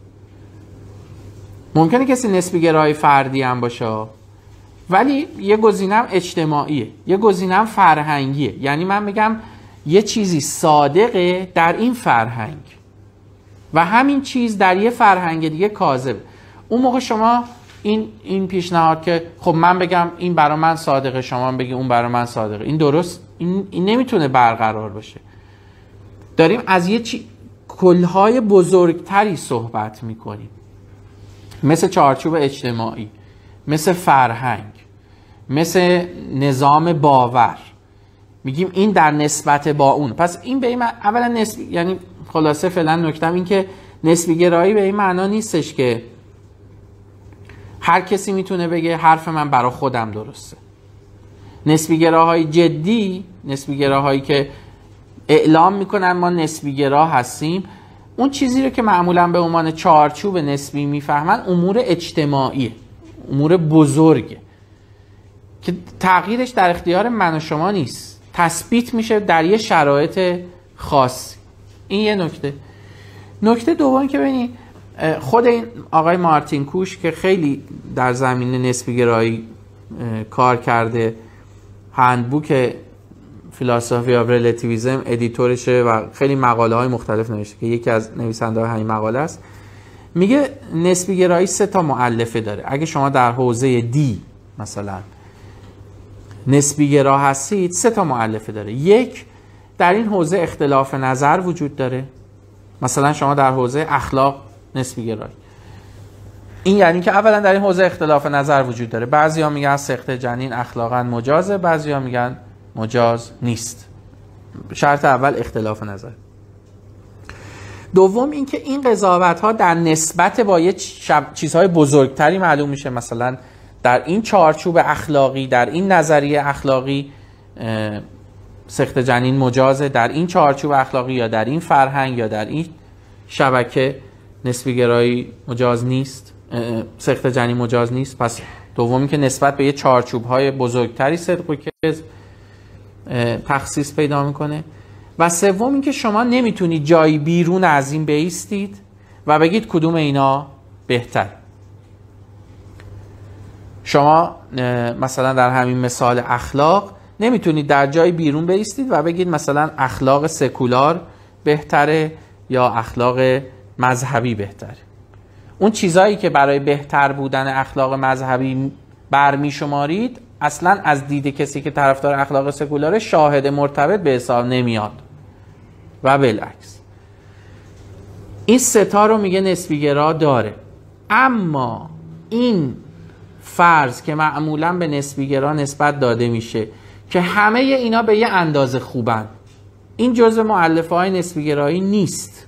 ممکنه کسی نسبی گرای فردی هم باشه ولی یه گزینم اجتماعیه، یه گزینم فرهنگیه. یعنی من بگم یه چیزی صادقه در این فرهنگ و همین چیز در یه فرهنگ دیگه کاذبه. اون موقع شما این پیشنهاد که خب من بگم این برای من صادقه، شما بگی اون برای من صادقه، این درست این نمیتونه برقرار باشه. داریم از یه کلهای بزرگتری صحبت میکنیم، مثل چارچوب اجتماعی، مثل فرهنگ، مثل نظام باور. میگیم این در نسبت با اون. پس این به این اولا نسبی، یعنی خلاصه فعلا نکتم این که نسبی گرایی به این معنا نیستش که هر کسی میتونه بگه حرف من برای خودم درسته. نسبی گراهای جدی، نسبی گراهایی که اعلام میکنن ما نسبی گرا هستیم، اون چیزی رو که معمولا به عنوان چارچوب نسبی میفهمن امور اجتماعیه، امور بزرگه که تغییرش در اختیار من و شما نیست، تثبیت میشه در یه شرایط خاصی. این یه نکته. نکته دوم که ببینید خود این آقای مارتین کوش که خیلی در زمینه نسبی گرایی کار کرده، هندبوک فیلاسوفی آف ریلیتیویسم ادیتورشه و خیلی مقاله های مختلف نوشته که یکی از نویسنده های همین مقاله است. میگه نسبی گرایی 3 تا مؤلفه داره. اگه شما در حوزه دی مثلا نسبی گرا هستید 3 تا مؤلفه داره. یک، در این حوزه اختلاف نظر وجود داره. مثلا شما در حوزه اخلاق نسبی گرایی، این یعنی که اولا در این حوزه اختلاف نظر وجود داره. بعضیا میگن سقط جنین اخلاقا مجازه، بعضیا میگن مجاز نیست. شرط اول اختلاف نظر. دوم اینکه این قضاوت ها در نسبت با یه چیزهای بزرگتری معلوم میشه. مثلا در این چارچوب اخلاقی، در این نظریه اخلاقی سقط جنین مجازه، در این چارچوب اخلاقی یا در این فرهنگ یا در این شبکه نسبی گرایی مجاز نیست، سقط جنین مجاز نیست. پس دومی که نسبت به یه چارچوب های بزرگتری صدق و کذب تخصیص پیدا میکنه. و سوم این که شما نمیتونید جایی بیرون از این بایستید و بگید کدوم اینا بهتر. شما مثلا در همین مثال اخلاق نمیتونید در جای بیرون بایستید و بگید مثلا اخلاق سکولار بهتره یا اخلاق مذهبی بهتره. اون چیزایی که برای بهتر بودن اخلاق مذهبی برمی شمارید اصلا از دید کسی که طرفدار اخلاق سکولاره شاهد مرتبط به حساب نمیاد و بالعکس. این 3 تا رو میگه نسبی گرا داره. اما این فرض که معمولا به نسبی گرا نسبت داده میشه که همه اینا به یه اندازه خوبن، این جزء مؤلفه های نسبی گرایی نیست.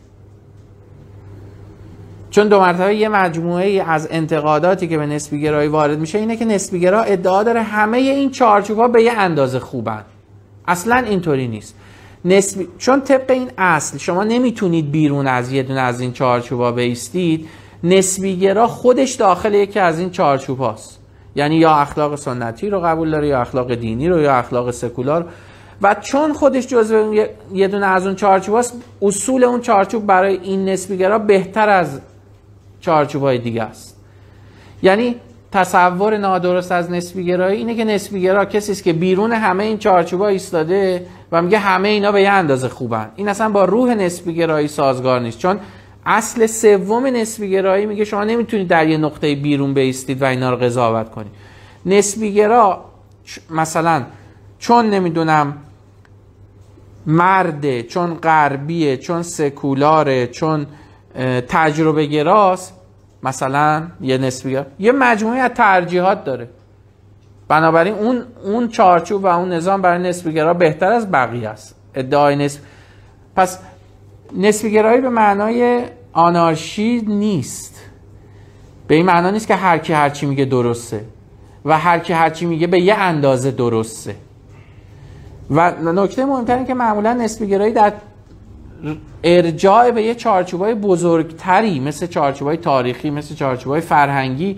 چون 2 مرتبه یه مجموعه از انتقاداتی که به نسبی گرایی وارد میشه اینه که نسبی گرا ادعا داره همه این چارچوب‌ها به یه اندازه خوبن. اصلا اینطوری نیست. چون طبق این اصل شما نمیتونید بیرون از یه دونه از این چارچوب‌ها بایستید، نسبی گرا خودش داخل یکی از این چارچوب‌هاست. یعنی یا اخلاق سنتی رو قبول داره یا اخلاق دینی رو یا اخلاق سکولار، و چون خودش جزو یه دونه از اون چارچوب‌هاست، اصول اون چارچوب برای این نسبی گرا بهتر از چارچوب‌های دیگه است. یعنی تصور نادرست از نسبی گرایی اینه که نسبی گرا کسی است که بیرون همه این چارچوب‌ها ایستاده و میگه همه اینا به یه اندازه خوبن. این اصلا با روح نسبی گرایی سازگار نیست. چون اصل سوم نسبی گرایی میگه شما نمیتونید در یه نقطه بیرون بایستید و اینا رو قضاوت کنید. نسبی گرا مثلا چون نمیدونم مرده، چون غربیه، چون سکولاره، چون تجربه گراست، مثلا یه نسبی گرا یه مجموعه از ترجیحات داره، بنابراین اون چارچوب و اون نظام برای نسبی گرا بهتر از بقیه است. ادعای پس نسبی گرایی به معنای آنارشی نیست. به این معنا نیست که هر کی هر چی میگه درسته و هر کی هر چی میگه به یه اندازه درسته. و نکته مهمتر اینه که معمولا نسبی گرایی در ارجاع به یه چارچوبای بزرگتری مثل چارچوبای تاریخی، مثل چارچوبای فرهنگی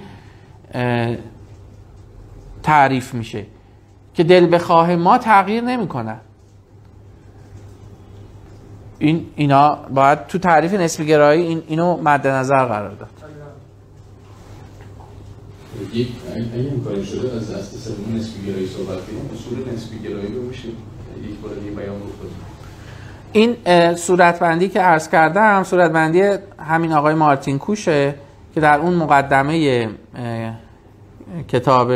تعریف میشه که دل بخواه ما تغییر نمیکنن. اینا باید تو تعریف نسبی گرایی اینو مد نظر قرار داد. اگه امکانی شده از دست سوم نسبی گرایی صحبت کنیم، اصول نسبی گرایی رو میشه یک بار دیگه بیان بکنیم. این صورتبندی که عرض کردم صورتبندی همین آقای مارتین کوشه که در اون مقدمه کتاب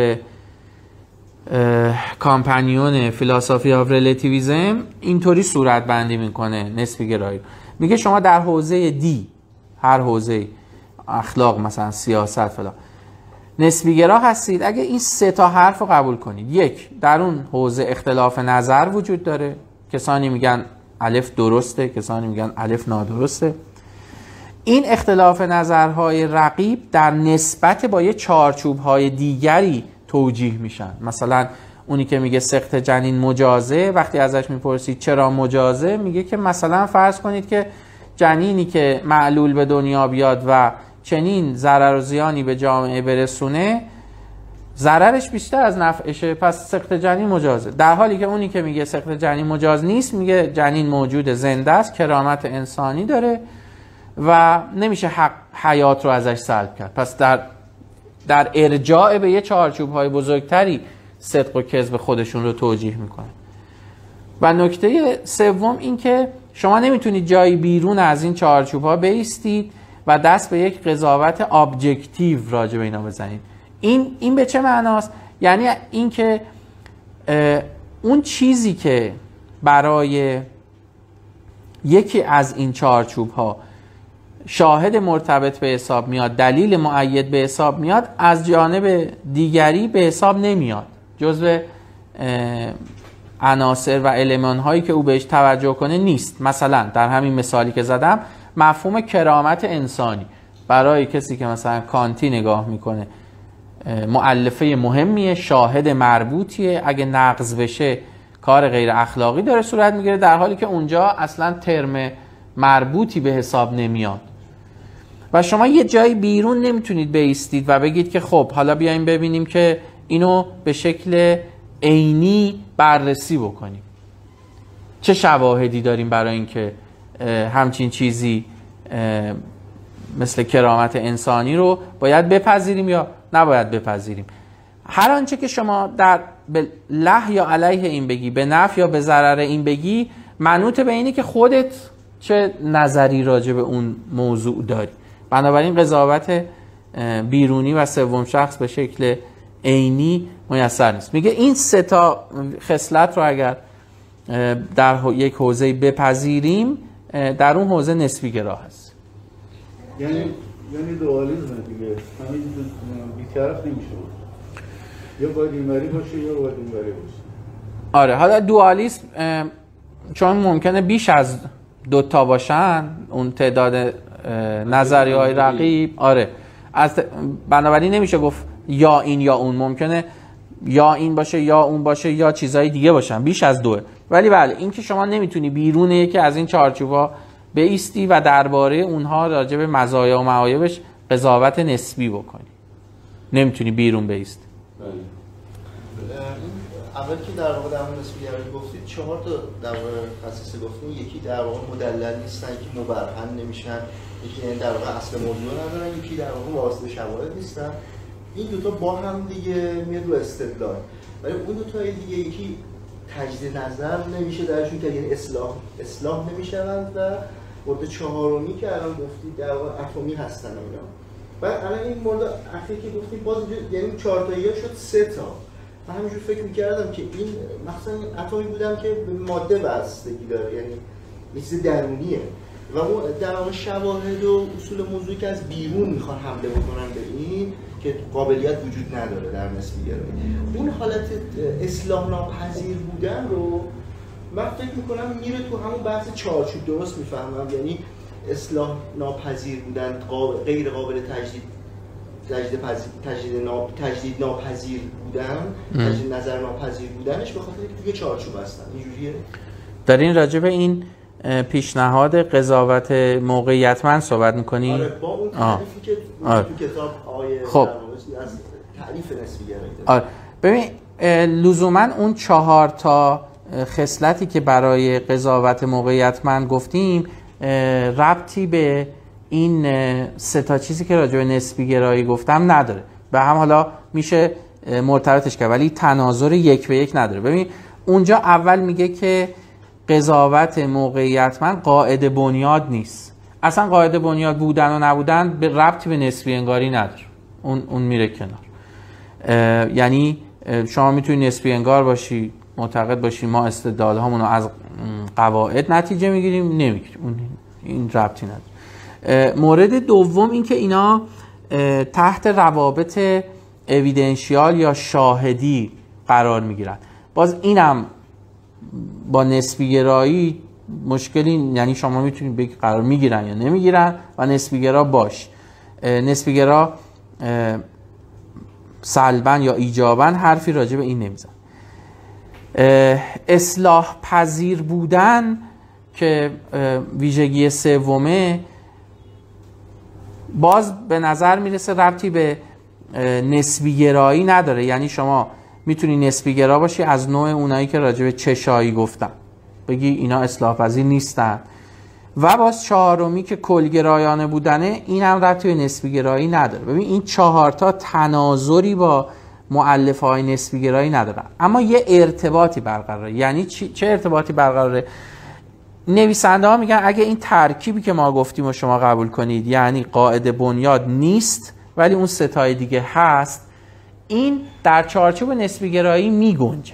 کامپانیون فیلاسافی آف ریلیتیویسم اینطوری صورتبندی میکنه نسبی گرایی. میگه شما در حوزه دی، هر حوزه اخلاق مثلا سیاست فلان، نسبی گرا هستید اگه این 3 تا حرف رو قبول کنید. یک، در اون حوزه اختلاف نظر وجود داره، کسانی میگن الف درسته، کسانی میگن الف نادرسته. این اختلاف نظرهای رقیب در نسبت با یه چارچوبهای دیگری توجیه میشن. مثلا اونی که میگه سقط جنین مجازه، وقتی ازش میپرسید چرا مجازه، میگه که مثلا فرض کنید که جنینی که معلول به دنیا بیاد و چنین ضرر و زیانی به جامعه برسونه، ضررش بیشتر از نفعشه، پس سقط جنین مجازه. در حالی که اونی که میگه سقط جنین مجاز نیست، میگه جنین موجود زنده است، کرامت انسانی داره و نمیشه حیات رو ازش سلب کرد. پس در ارجاع به یه چارچوب‌های بزرگتری صدق و کذب خودشون رو توجیه میکنه. و نکته سوم این که شما نمیتونید جایی بیرون از این چارچوب‌ها بایستید و دست به یک قضاوت ابجکتیو راجع به اینا بزنید. این به چه معناست؟ یعنی این که اون چیزی که برای یکی از این چارچوب‌ها شاهد مرتبط به حساب میاد، دلیل مؤید به حساب میاد، از جانب دیگری به حساب نمیاد، جزو عناصر و المان هایی که او بهش توجه کنه نیست. مثلا در همین مثالی که زدم، مفهوم کرامت انسانی برای کسی که مثلا کانتی نگاه میکنه مؤلفه مهمیه، شاهد مربوطیه، اگه نقض بشه کار غیر اخلاقی داره صورت میگیره، در حالی که اونجا اصلا ترم مربوطی به حساب نمیاد. و شما یه جایی بیرون نمیتونید بایستید و بگید که خب حالا بیایم ببینیم که اینو به شکل عینی بررسی بکنیم. چه شواهدی داریم برای اینکه همچین چیزی مثل کرامت انسانی رو باید بپذیریم یا نباید بپذیریم؟ هر آنچه که شما در له یا علیه این بگی، به نفع یا به ضرر این بگی، منوط به اینه که خودت چه نظری راجع به اون موضوع داری. بنابراین قضاوت بیرونی و سوم شخص به شکل عینی میسر نیست. میگه این 3 تا خصلت رو اگر در یک حوزه بپذیریم، در اون حوزه نسبی گرا هست. یعنی دوالیسم دیگه، همین بی‌طرف نمیشه، یا باید اینوری باشه یا باید اینوری باشه. آره، حالا دوالیسم چون ممکنه بیش از 2 تا باشن، اون تعداد نظریه‌های رقیب، آره، بنابراین نمیشه گفت یا این یا اون، ممکنه یا این باشه یا اون باشه یا چیزهای دیگه باشن، بیش از 2. ولی بله، این که شما نمیتونی بیرون یکی از این چارچوب‌ها بایستی و درباره اونها راجع به مزایا و معایبش قضاوت نسبی بکنی، نمیتونی بیرون بایستی. اول که در واقع در مورد نسبی گرایی گفتید، 4 تا در واقع خصیصه گفتید. یکی در واقع مدلل نیستن، که مبرهن نمیشن، یکی در واقع اصل موضوع ندارن، یکی در واقع واسطه شواهد نیستن. این دو تا با هم دیگه میاد رو استدلال. ولی اون دو تا دیگه، یکی تجدید نظر نمیشه درشون، که یعنی اصلاح نمیشوند، و مورد چهارمی که الان گفتید در واقع اتمی هستن اینا. بعد الان این مورد اخیری که گفتید باز یعنی 4 تایی‌ها شد 3 تا. من همینجور فکر می‌کردم که این مثلا اتمی بودن که به ماده بستگی داره، یعنی یه چیز درونیه و اون در واقع شواهد و اصول موضوعی که از بیرون میخوان حمله بکنن به این، که قابلیت وجود نداره در نسبی گرایی. اون حالت اصلاح ناپذیر بودن رو من فکر میکنم میره تو همون بحث چارچوب، درست میفهمم؟ یعنی اصلاح ناپذیر بودن، غیر قابل تجدید ناپذیر بودن، تجدید نظر ناپذیر بودنش به خاطر اینکه توی چارچوب هستن. اینجوریه؟ دارین راجع به این پیشنهاد قضاوت موقعیتمند صحبت می‌کنی؟ آره با اون تعریفی که تو کتاب آقای خب از تعریف نسبیگرایی داره. آره ببین لزوما اون 4 تا خصلتی که برای قضاوت موقعیتمند گفتیم ربطی به این 3 تا چیزی که راجع به نسبی گرایی گفتم نداره. به هم حالا میشه مرتبطش کرد ولی تناظر 1 به 1 نداره. ببین اونجا اول میگه که قضاوت موقعیتمند قاعده بنیاد نیست. اصلا قاعده بنیاد بودن و نبودن به ربطی به نسبی انگاری نداره. اون میره کنار. یعنی شما میتونی نسبی انگار باشی، معتقد باشی ما استدلال‌هامون رو از قواعد نتیجه میگیریم، نمیگیریم. این ربطی نداره. مورد دوم این که اینا تحت روابط اویدنشیال یا شاهدی قرار میگیرن. باز اینم با نسبی گرایی مشکلی، یعنی شما میتونید بگید قرار میگیرن یا نمیگیرن و نسبی گرا باش. نسبی گرا سلباً یا ایجاباً حرفی راجع به این نمیزن. اصلاح پذیر بودن که ویژگی سومه، باز به نظر میرسه ربطی به نسبی گرایی نداره. یعنی شما میتونی نسبی گرا باشی از نوع اونایی که راجع به چشایی گفتم، بگی اینا اصلاح پذیر نیستن. و باز 4می که کلگرایانه بودنه، این هم ربطی به نسبی گرایی نداره. ببین این 4 تا تناظری با مؤلفه‌های نسبی گرایی ندارن، اما یه ارتباطی برقراره. یعنی چه ارتباطی برقراره؟ نویسنده ها میگن اگه این ترکیبی که ما گفتیم و شما قبول کنید، یعنی قاعده بنیاد نیست ولی اون 3 تای دیگه هست، این در چارچوب نسبی گرایی میگنجه،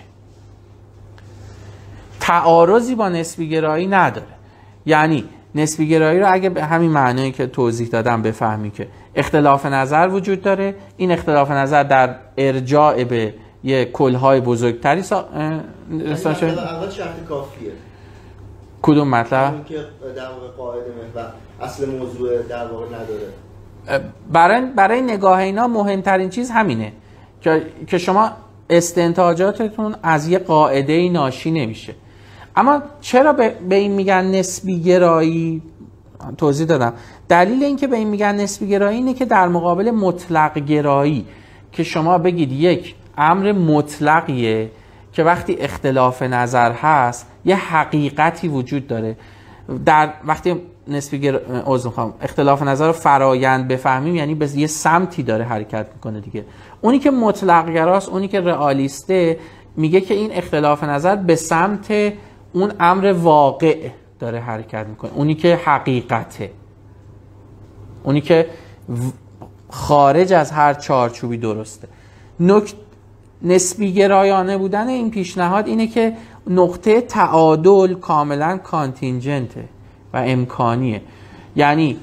تعارضی با نسبی گرایی نداره. یعنی نسبی گرایی رو اگه به همین معنایی که توضیح دادم بفهمی که اختلاف نظر وجود داره، این اختلاف نظر در ارجاع به یه کلهای بزرگتری رسان شده. اول شرط کافیه. کدوم مطلب؟ که در واقع قاعده محور اصل موضوع در واقع نداره. برای نگاه اینا مهمترین چیز همینه که شما استنتاجاتتون از یه قاعده ناشی نمیشه. اما چرا به این میگن نسبی گرایی؟ توضیح دادم. دلیل این که به این میگن نسبی گرایی اینه که در مقابل مطلق گرایی که شما بگید یک امر مطلقیه که وقتی اختلاف نظر هست یه حقیقتی وجود داره. در وقتی اختلاف نظر رو فرایند بفهمیم، یعنی به یه سمتی داره حرکت میکنه دیگه. اونی که مطلق گراست، اونی که رئالیسته، میگه که این اختلاف نظر به سمت اون امر واقع داره حرکت میکنه، اونی که حقیقته، اونی که خارج از هر چارچوبی درسته. نسبی گرایانه بودن این پیشنهاد اینه که نقطه تعادل کاملا کانتینجنته و امکانیه. یعنی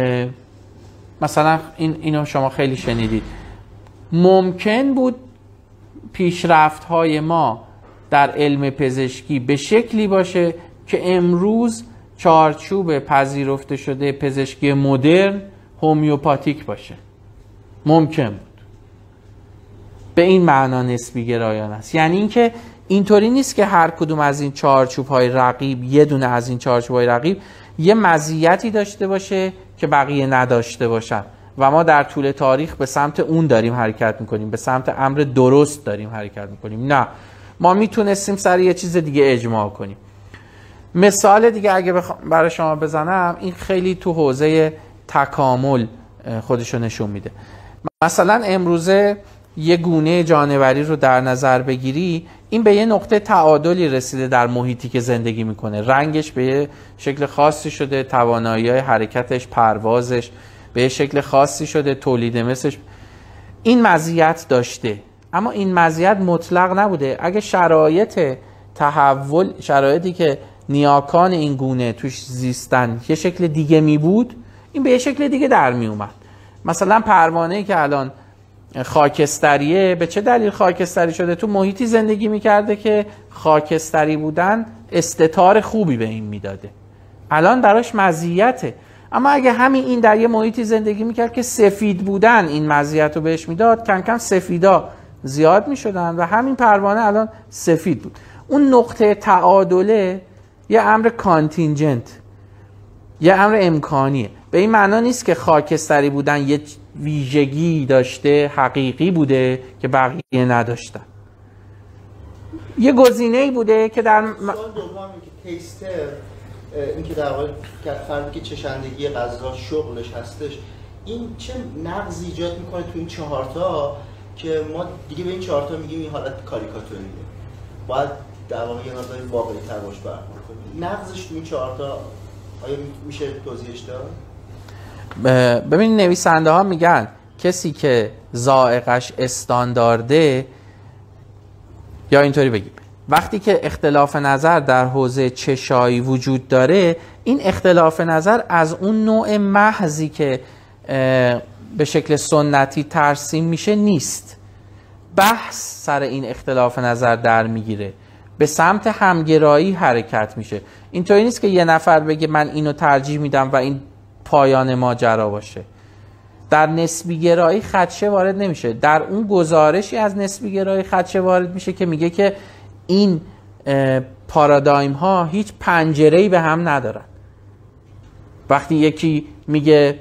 مثلا اینو شما خیلی شنیدید، ممکن بود پیشرفت‌های ما در علم پزشکی به شکلی باشه که امروز چارچوب پذیرفته شده پزشکی مدرن هومیوپاتیک باشه. ممکن بود. به این معنا نسبی گرایانه است. یعنی اینکه اینطوری نیست که هر کدوم از این چارچوب‌های رقیب، یه دونه از این چارچوب‌های رقیب یه مزیتی داشته باشه که بقیه نداشته باشن و ما در طول تاریخ به سمت اون داریم حرکت میکنیم، به سمت امر درست داریم حرکت میکنیم. نه، ما میتونستیم سر یه چیز دیگه اجماع کنیم. مثال دیگه اگه برای شما بزنم، این خیلی تو حوزه تکامل خودشو نشون میده. مثلا امروزه یه گونه جانوری رو در نظر بگیری، این به یه نقطه تعادلی رسیده در محیطی که زندگی میکنه. رنگش به یه شکل خاصی شده، توانایی‌های حرکتش، پروازش به یه شکل خاصی شده، تولید مثلش این مزیت داشته. اما این مزیت مطلق نبوده. اگه شرایط تحول، شرایطی که نیاکان این گونه توش زیستن یه شکل دیگه می بود، این به یه شکل دیگه در می اومد. مثلا پروانه‌ای که الان خاکستریه، به چه دلیل خاکستری شده؟ تو محیطی زندگی میکرده که خاکستری بودن استتار خوبی به این میداده، الان براش مزیته. اما اگه همین این در یه محیطی زندگی میکرد که سفید بودن این مزیت رو بهش میداد، کم کم سفیدا زیاد میشدن و همین پروانه الان سفید بود. اون نقطه تعادله یه امر کانتینجنت، یه امر امکانیه. به این معنا نیست که خاکستری بودن یه ویژگی داشته حقیقی بوده که بقیه نداشتن. یه گزینه‌ای بوده که در سوال دوم که تیستر، این که در واقع فردی که چشندگی غذا شغلش هستش، این چه نقض ایجاد میکنه تو این 4 تا که ما دیگه به این 4 تا میگیم این حالت کاریکاتوریه، باید در واقع یه مقدار واقعی تر باش برخورد کنیم. نقضش تو این 4 تا آیا میشه توضیحش داد؟ ببین نویسنده ها میگن کسی که ذائقش استاندارده، یا اینطوری بگیم وقتی که اختلاف نظر در حوزه چشایی وجود داره، این اختلاف نظر از اون نوع محضی که به شکل سنتی ترسیم میشه نیست. بحث سر این اختلاف نظر در میگیره، به سمت همگرایی حرکت میشه. اینطوری نیست که یه نفر بگه من اینو ترجیح میدم و این پایان ماجرا باشه. در نسبی گرایی خدشه وارد نمیشه. در اون گزارشی از نسبی گرایی خدشه وارد میشه که میگه که این پارادایم ها هیچ پنجره‌ای به هم ندارن. وقتی یکی میگه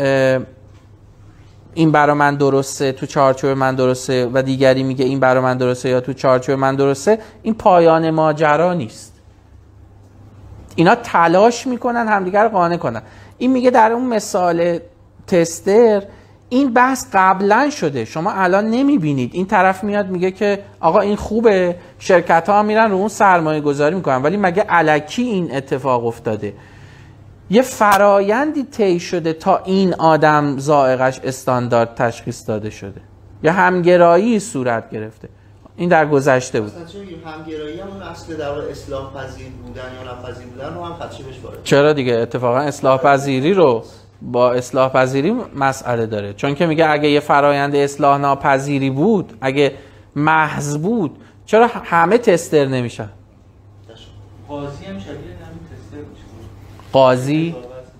این برای من درسته، تو چارچوب من درسته، و دیگری میگه این برای من درسته یا تو چارچوب من درسته، این پایان ماجرا نیست. اینا تلاش میکنن همدیگر رو قانع کنن. این میگه در اون مثال تستر این بحث قبلا شده، شما الان نمیبینید. این طرف میاد میگه که آقا این خوبه، شرکت ها میرن رو اون سرمایه گذاری میکنن، ولی مگه الکی این اتفاق افتاده؟ یه فرایندی طی شده تا این آدم ذائقش استاندارد تشخیص داده شده، یا همگرایی صورت گرفته. این در گذشته بود. مثلا چه میگیم همگرایی هم اون اصل در واقع اصلاح پذیر بودن یا ناپذیر بودن رو هم خدشه بهش وارد. چرا دیگه؟ اتفاقا اصلاح پذیری رو با اصلاح پذیری مسئله داره، چون که میگه اگه یه فرایند اصلاح ناپذیری بود، اگه محض بود، چرا همه تستر نمیشن؟ قاضی هم شبیه همین تستر میشه. قاضی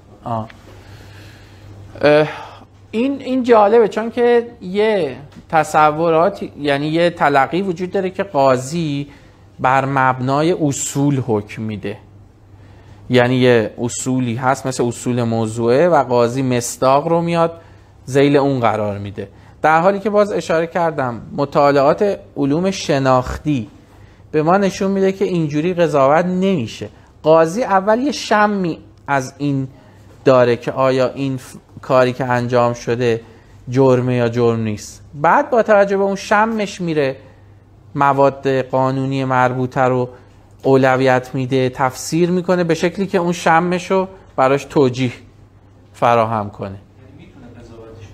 این جالبه، چون که یه تصورات، یعنی یه تلقی وجود داره که قاضی بر مبنای اصول حکم میده. یعنی یه اصولی هست مثل اصول موضوعه و قاضی مصداق رو میاد ذیل اون قرار میده. در حالی که باز اشاره کردم مطالعات علوم شناختی به ما نشون میده که اینجوری قضاوت نمیشه. قاضی اول یه شمی از این داره که آیا این کاری که انجام شده جرمه یا جرم نیست. بعد با توجه به اون شمش میره مواد قانونی مربوطه رو اولویت میده، تفسیر میکنه به شکلی که اون شمش رو براش توجیه فراهم کنه. یعنی میتونه قضاوتش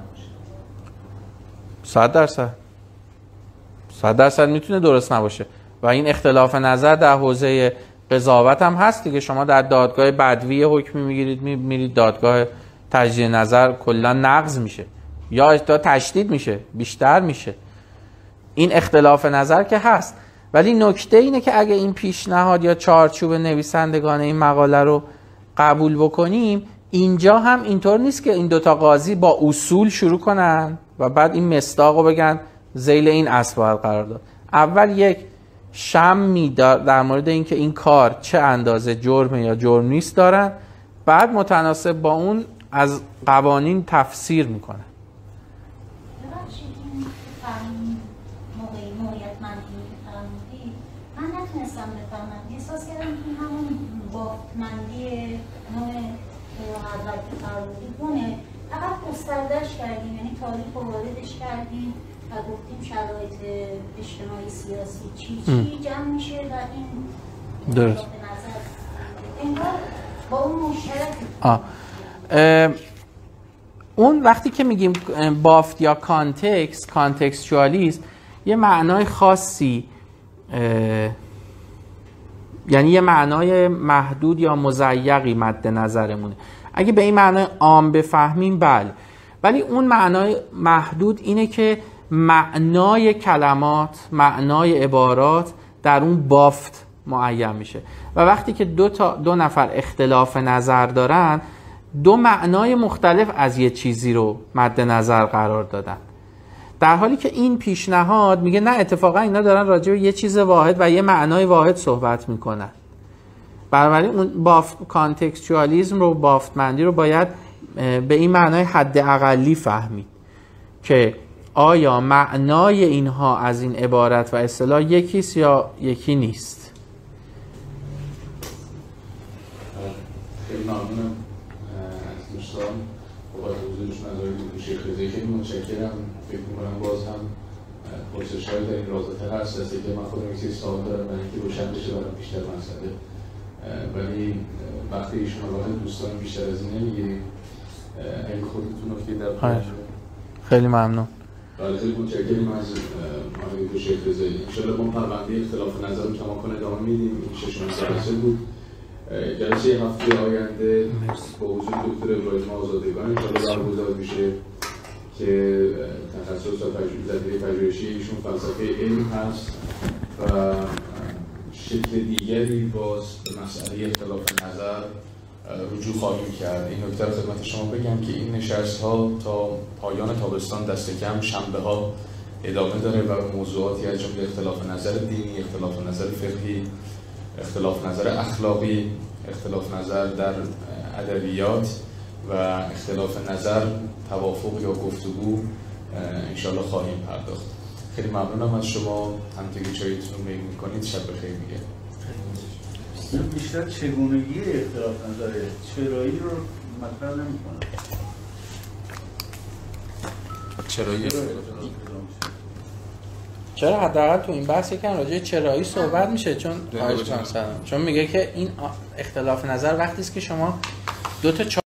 درست نباشه. 100% میتونه درست نباشه و این اختلاف نظر در حوزه قضاوت هم هست دیگه. شما در دادگاه بدوی حکم میگیرید، میرید دادگاه تجدید نظر کلا نقض میشه یا تشدید میشه، بیشتر میشه. این اختلاف نظر که هست، ولی نکته اینه که اگه این پیشنهاد یا چارچوب نویسندگان این مقاله رو قبول بکنیم، اینجا هم اینطور نیست که این دوتا قاضی با اصول شروع کنن و بعد این مصداق رو بگن ذیل این اصل باید قرار داد. اول یک شمی در مورد اینکه این کار چه اندازه جرمه یا جرم نیست دارن، بعد متناسب با اون از قوانین تفسیر میکنن. من نتونستم بفهمم، احساس کردم که همون بافتمندی نوع حضرت فرمودی بونه، فقط گستردش کردیم، یعنی تاریخ رو واردش کردیم و گفتیم شرایط اجتماعی سیاسی چی جمع میشه و این درست نظر انگار با اون مشترک. اون وقتی که میگیم بافت یا کانتکستوالیسم یه معنای خاصی، یعنی یه معنای محدود یا مضیقی مد نظرمونه. اگه به این معنای عام بفهمیم بله، ولی اون معنای محدود اینه که معنای کلمات، معنای عبارات در اون بافت معین میشه و وقتی که دو نفر اختلاف نظر دارن، دو معنای مختلف از یه چیزی رو مد نظر قرار دادن، در حالی که این پیشنهاد میگه نه، اتفاقا اینا دارن راجع به یه چیز واحد و یه معنای واحد صحبت میکنن بنابراین اون کانتکستوالیسم رو، بافتمندی رو باید به این معنای حد اقلی فهمید که آیا معنای اینها از این عبارت و اصطلاح یکیست یا یکی نیست. خیلی ممنونم از دوستان بابت حضورشون، از آقای دکتر شیخ رضایی خیلی متشکرم. فکر می‌کنم باز هم پرسش‌هایی در این رابطه هست، از اینکه من خودم یک سری سوال دارم برای اینکه روشن بشه برام بیشتر مسئله، ولی وقتی ایشون واقعا دوستان بیشتر از این نمیگیریم. اگه خودتون نکته در پایین. خیلی ممنون. بله خیلی متشکرم از آقای دکتر شیخ رضایی. ان شاءالله ما پرونده اختلاف نظر رو کماکان ادامه میدیم. این ششمین جلسه بود. جلسه هفته آینده با وجود دکتر ابراهیم آزادگان انشاءالله برگزار میشه که تخصص زمینه پژوهشی ایشون فلسفه علم هست و شکل دیگری باز به مسئله اختلاف نظر رجوع خواهیم کرد. این نکته رو خدمت شما بگم که این نشست ها تا پایان تابستان دست کم شنبه ها ادامه داره و موضوعاتی از جمله اختلاف نظر دینی، اختلاف نظر فقهی، اختلاف نظر اخلاقی، اختلاف نظر در ادبیات و اختلاف نظر توافق یا گفتگو انشالله خواهیم پرداخت. خیلی ممنونم از شما، همینطور که چایتون رو میل میکنید. شب بخیر میگه. بیشتر چگونگی اختلاف نظر چرایی رو مطرح نمی‌کنه. چرایی چرا حداقل تو این بحث یکم راجع به چرایی صحبت میشه، چون میگه که این اختلاف نظر وقتی است که شما دو تا